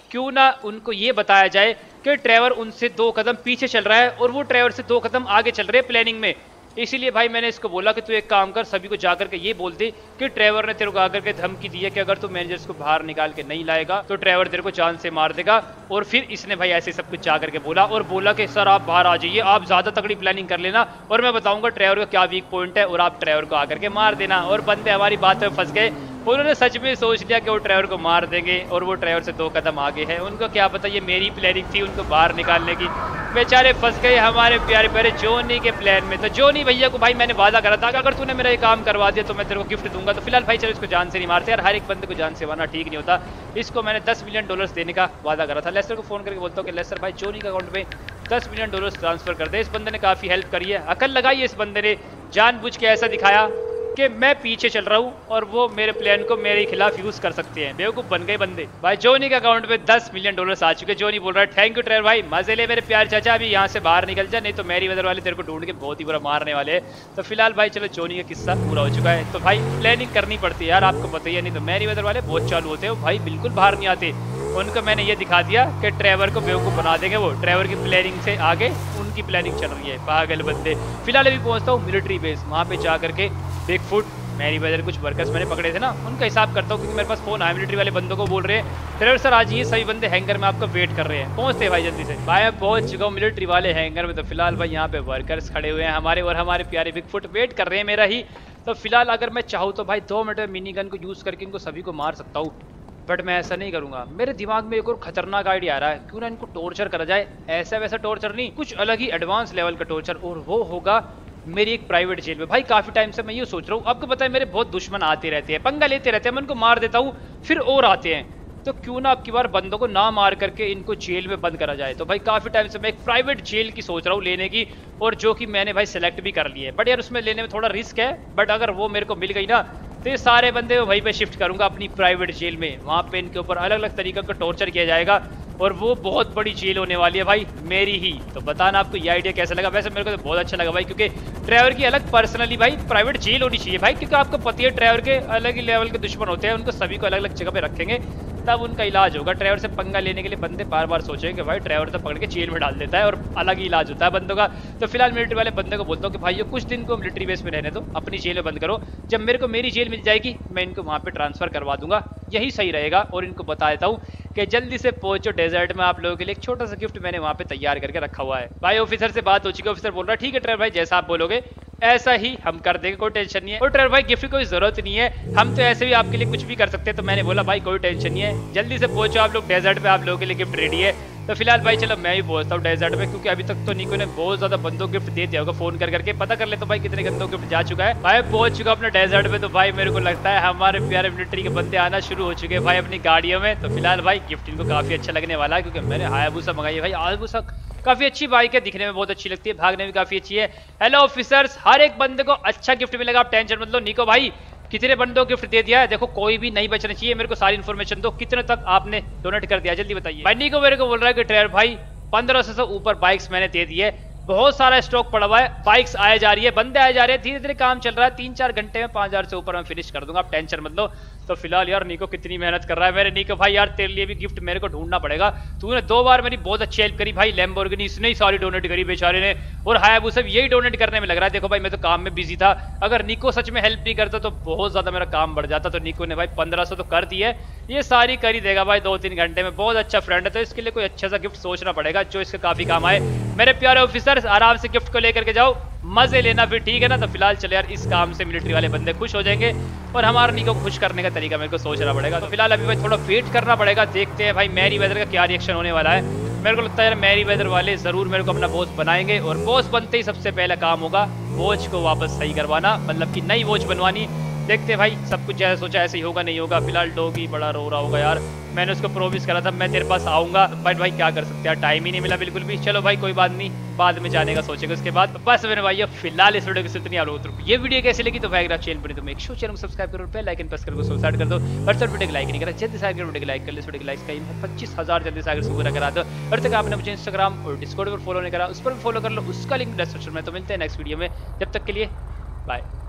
क्यों ना उनको ये बताया जाए कि ट्रेवर उनसे दो कदम पीछे चल रहा है और वो ट्रेवर से दो कदम आगे चल रहे हैं प्लानिंग में। इसीलिए भाई मैंने इसको बोला कि तू एक काम कर, सभी को जाकर के ये बोल दे कि ट्रेवर ने तेरे को आकर के धमकी दी है कि अगर तू मैनेजर्स को बाहर निकाल के नहीं लाएगा तो ट्रेवर तेरे को जान से मार देगा। और फिर इसने भाई ऐसे सब कुछ जाकर के बोला और बोला कि सर आप बाहर आ जाइए, आप ज्यादा तगड़ी प्लानिंग कर लेना और मैं बताऊंगा ट्रेवर का क्या वीक पॉइंट है और आप ट्रेवर को आकर के मार देना। और बंदे हमारी बात में फंस गए, उन्होंने सच में सोच लिया कि वो ट्रेवर को मार देंगे और वो ट्रेवर से दो कदम आगे है। उनको क्या पता ये मेरी प्लानिंग थी उनको बाहर निकालने की। बेचारे फंस गए हमारे प्यारे प्यारे जोनी के प्लान में। तो जोनी भैया को भाई मैंने वादा करा था कि अगर तूने मेरा ये काम करवा दिया तो मैं तेरे को गिफ्ट दूंगा। तो फिलहाल भाई चलो इसको जान से नहीं मारते यार, हर एक बंदे को जान से मारना ठीक नहीं होता। इसको मैंने दस मिलियन डॉलर्स देने का वादा करा था। लेस्टर को फोन करके बोलता हूँ कि लेस्टर भाई जोनी के अकाउंट में दस मिलियन डॉलर्स ट्रांसफर कर दे। इस बंदे ने काफी हेल्प करी है, अकल लगाई है इस बंदे ने, जानबूझ के ऐसा दिखाया कि मैं पीछे चल रहा हूँ और वो मेरे प्लान को मेरे खिलाफ यूज कर सकते हैं। बेवकूफ बन गए बंदे। भाई जोनी के अकाउंट में दस मिलियन डॉलर्स आ चुके। जोनी बोल रहा है थैंक यू ट्रेवर भाई, मजे ले मेरे प्यार चाचा, अभी यहाँ से बाहर निकल जा नहीं तो मेरी वेदर वाले तेरे को ढूंढ के बहुत ही बुरा मारने वाले हैं। तो फिलहाल भाई चलो जोनी का किस्सा पूरा हो चुका है। तो भाई प्लानिंग करनी पड़ती है यार, आपको पता ही है, नहीं तो मेरी वेदर वाले बहुत चालू होते हैं भाई, बिल्कुल बाहर नहीं आते। उनको मैंने ये दिखा दिया कि ट्रेवर को बेवकूफ बना देंगे, वो ट्रेवर की प्लानिंग से आगे उनकी प्लानिंग चल रही है, पागल बंदे। फिलहाल अभी पहुंचता हूँ मिलिट्री बेस, वहाँ पे जा करके बिग फुट मेरी वजह कुछ वर्कर्स मैंने पकड़े थे ना उनका हिसाब करता हूँ, क्योंकि मेरे पास फोन आया मिलिट्री वाले बंदों को बोल रहे हैं ट्रेवर सर आज ये सभी बंदे हैंगर में आपको वेट कर रहे हैं, पहुंचते हैं भाई जल्दी से। भाई मैं पहुंच चुका हूँ मिलिट्री वाले हैंगर में। तो फिलहाल भाई यहाँ पे वर्कर्स खड़े हुए हैं हमारे और हमारे प्यारे बिग फुट वेट कर रहे हैं मेरा ही। तो फिलहाल अगर मैं चाहूँ तो भाई दो मिनट में मिनी गन को यूज करके इनको सभी को मार सकता हूँ, बट मैं ऐसा नहीं करूंगा। मेरे दिमाग में एक और खतरनाक आइडिया आ रहा है, क्यों ना इनको टॉर्चर करा जाए। ऐसा वैसा टॉर्चर नहीं, कुछ अलग ही एडवांस लेवल का टॉर्चर, और वो होगा मेरी एक प्राइवेट जेल में। भाई काफी टाइम से मैं ये सोच रहा हूँ, आपको पता है मेरे बहुत दुश्मन आते रहते हैं, पंगा लेते रहते हैं, मैं उनको मार देता हूँ फिर और आते हैं। तो क्यों ना अब की बार बंदों को ना मार करके इनको जेल में बंद करा जाए। तो भाई काफी टाइम से मैं एक प्राइवेट जेल की सोच रहा हूँ लेने की, और जो कि मैंने भाई सेलेक्ट भी कर ली है। बट यार उसमें लेने में थोड़ा रिस्क है, बट अगर वो मेरे को मिल गई ना तो ये सारे बंदे वहीं पे शिफ्ट करूंगा अपनी प्राइवेट जेल में। वहाँ पे इनके ऊपर अलग अलग तरीके का टॉर्चर किया जाएगा और वो बहुत बड़ी जेल होने वाली है भाई मेरी ही। तो बताना आपको ये आइडिया कैसा लगा। वैसे मेरे को तो बहुत अच्छा लगा भाई, क्योंकि ट्रेवर की अलग पर्सनली भाई प्राइवेट जेल होनी चाहिए भाई, क्योंकि आपको पता है ट्रेवर के अलग ही लेवल के दुश्मन होते हैं, उनको सभी को अलग अलग जगह पे रखेंगे तब उनका इलाज होगा। ट्रेवर से पंगा लेने के लिए बंदे बार बार सोचेंगे कि भाई ट्रेवर तो पकड़ के जेल में डाल देता है, और अलग ही इलाज होता है बंदों का। तो फिलहाल मिलिट्री वाले बंदे को बोलता हूँ कि भाई ये कुछ दिन को मिलिट्री बेस में रहने दो, अपनी जेल में बंद करो, जब मेरे को मेरी जेल मिल जाएगी मैं इनको वहाँ पे ट्रांसफर करवा दूंगा, यही सही रहेगा। और इनको बता देता हूँ कि जल्दी से पहुंचो डेजर्ट में, आप लोगों के लिए एक छोटा सा गिफ्ट मैंने वहाँ पे तैयार करके रखा हुआ है। भाई ऑफिसर से बात हो चुकी है, ऑफिसर बोल रहा है ठीक है ट्रेवर भाई जैसा आप बोलोगे ऐसा ही हम कर देंगे, कोई टेंशन नहीं है। और ट्रेवर भाई गिफ्ट की कोई जरूरत नहीं है, हम तो ऐसे भी आपके लिए कुछ भी कर सकते हैं। तो मैंने बोला भाई कोई टेंशन नहीं है, जल्दी से पहुंचो आप लोग डेजर्ट पे, आप लोगों के लिए गिफ्ट रेडी है। तो फिलहाल भाई चलो मैं भी पहुंचता हूँ डेजर्ट में, क्योंकि अभी तक तो निको ने बहुत ज्यादा बंदों को गिफ्ट दे दिया होगा, फोन कर करके पता कर ले तो भाई कितने बंदों को गिफ्ट जा चुका है। भाई पहुंच चुका अपने डेजर्ट में। तो भाई मेरे को लगता है हमारे प्यारे मिलिट्री के बंदे आना शुरू हो चुके हैं भाई अपनी गाड़ियों में। तो फिलहाल भाई गिफ्ट इनको काफी अच्छा लगने वाला है, क्योंकि मैंने हायाबुसा मंगाई है भाई। हायाबुसा काफी अच्छी बाइक है, दिखने में बहुत अच्छी लगती है, भागने में काफी अच्छी है। हेलो ऑफिसर्स, हर एक बंदे को अच्छा गिफ्ट मिलेगा, आप टेंशन मत लो। निको भाई कितने बंदों को गिफ्ट दे दिया है, देखो कोई भी नहीं बचना चाहिए, मेरे को सारी इन्फॉर्मेशन दो, कितने तक आपने डोनेट कर दिया जल्दी बताइए। भाई निको मेरे को बोल रहा है कि ट्रेवर भाई पंद्रह सौ से ऊपर बाइक्स मैंने दे दी है, बहुत सारा स्टॉक पड़ा हुआ है, बाइक्स आए जा रही है, बंदे आए जा रहे हैं, धीरे धीरे काम चल रहा है, तीन चार घंटे में पांच हजार से ऊपर मैं फिनिश कर दूंगा, आप टेंशन मत लो। तो फिलहाल यार निको कितनी मेहनत कर रहा है मेरे निको भाई, यार तेरे लिए भी गिफ्ट मेरे को ढूंढना पड़ेगा। तूने दो बार मेरी बहुत अच्छी हेल्प करी भाई, लैम्बोर्गिनी इसने ही सारी डोनेट करी बेचारे ने, और हायाबुसा यही डोनेट करने में लग रहा है। देखो भाई मैं तो काम में बिजी था, अगर निको सच में हेल्प नहीं करता तो बहुत ज्यादा मेरा काम बढ़ जाता। तो निको ने भाई पंद्रह सौ तो कर दी है, ये सारी कर ही देगा भाई दो तीन घंटे में, बहुत अच्छा फ्रेंड है। तो इसके लिए कोई अच्छा सा गिफ्ट सोचना पड़ेगा जो इसके काफी काम आए। मेरे प्यारे ऑफिसर्स आराम से गिफ्ट को लेकर के जाओ, मजे लेना फिर, ठीक है ना। तो फिलहाल चले यार, इस काम से मिलिट्री वाले बंदे खुश हो जाएंगे, और हमारे निको को खुश करने का तरीका मेरे को सोचना पड़ेगा। तो फिलहाल अभी भाई थोड़ा वेट करना पड़ेगा, देखते हैं भाई मैरी वेदर का क्या रिएक्शन होने वाला है। मेरे को लगता है यार मैरी वेदर वाले जरूर मेरे को अपना बॉस बनाएंगे, और बॉस बनते ही सबसे पहला काम होगा वॉच को वापस सही करवाना, मतलब कि नई वॉच बनवानी। देखते हैं भाई, सब कुछ जैसा सोचा ऐसे ही होगा नहीं होगा। फिलहाल डॉगी बड़ा रो रहा होगा यार, मैंने उसको प्रोमिस करा था मैं तेरे पास आऊंगा, बट भाई क्या कर सकते हैं, टाइम ही नहीं मिला बिल्कुल भी। चलो भाई कोई बात नहीं, बाद में जाने का सोचेगा उसके बाद। तो बस मेरे भाई फिलहाल इस वीडियो की इतनी आप लोगों ये वीडियो कैसी लगी तो भाई अगर चैनल पर तो मेक श्योर चैनल को सब्सक्राइब करो, बेल आइकन प्रेस करके सब्सक्राइब कर दो, और सर वीडियो को लाइक नहीं करा जल्दी से आकर वीडियो को लाइक कर ले। वीडियो को लाइक का पच्चीस हजार जल्दी से आकर पूरा करा दो। और तक आपने मुझे इंस्टाग्राम और डिस्कॉर्ड पर फॉलो नहीं करा, उस पर भी फॉलो कर लो, उसका लिंक डिस्क्रिप्शन में। तो मिलते हैं नेक्स्ट वीडियो में, जब तक के लिए बाय।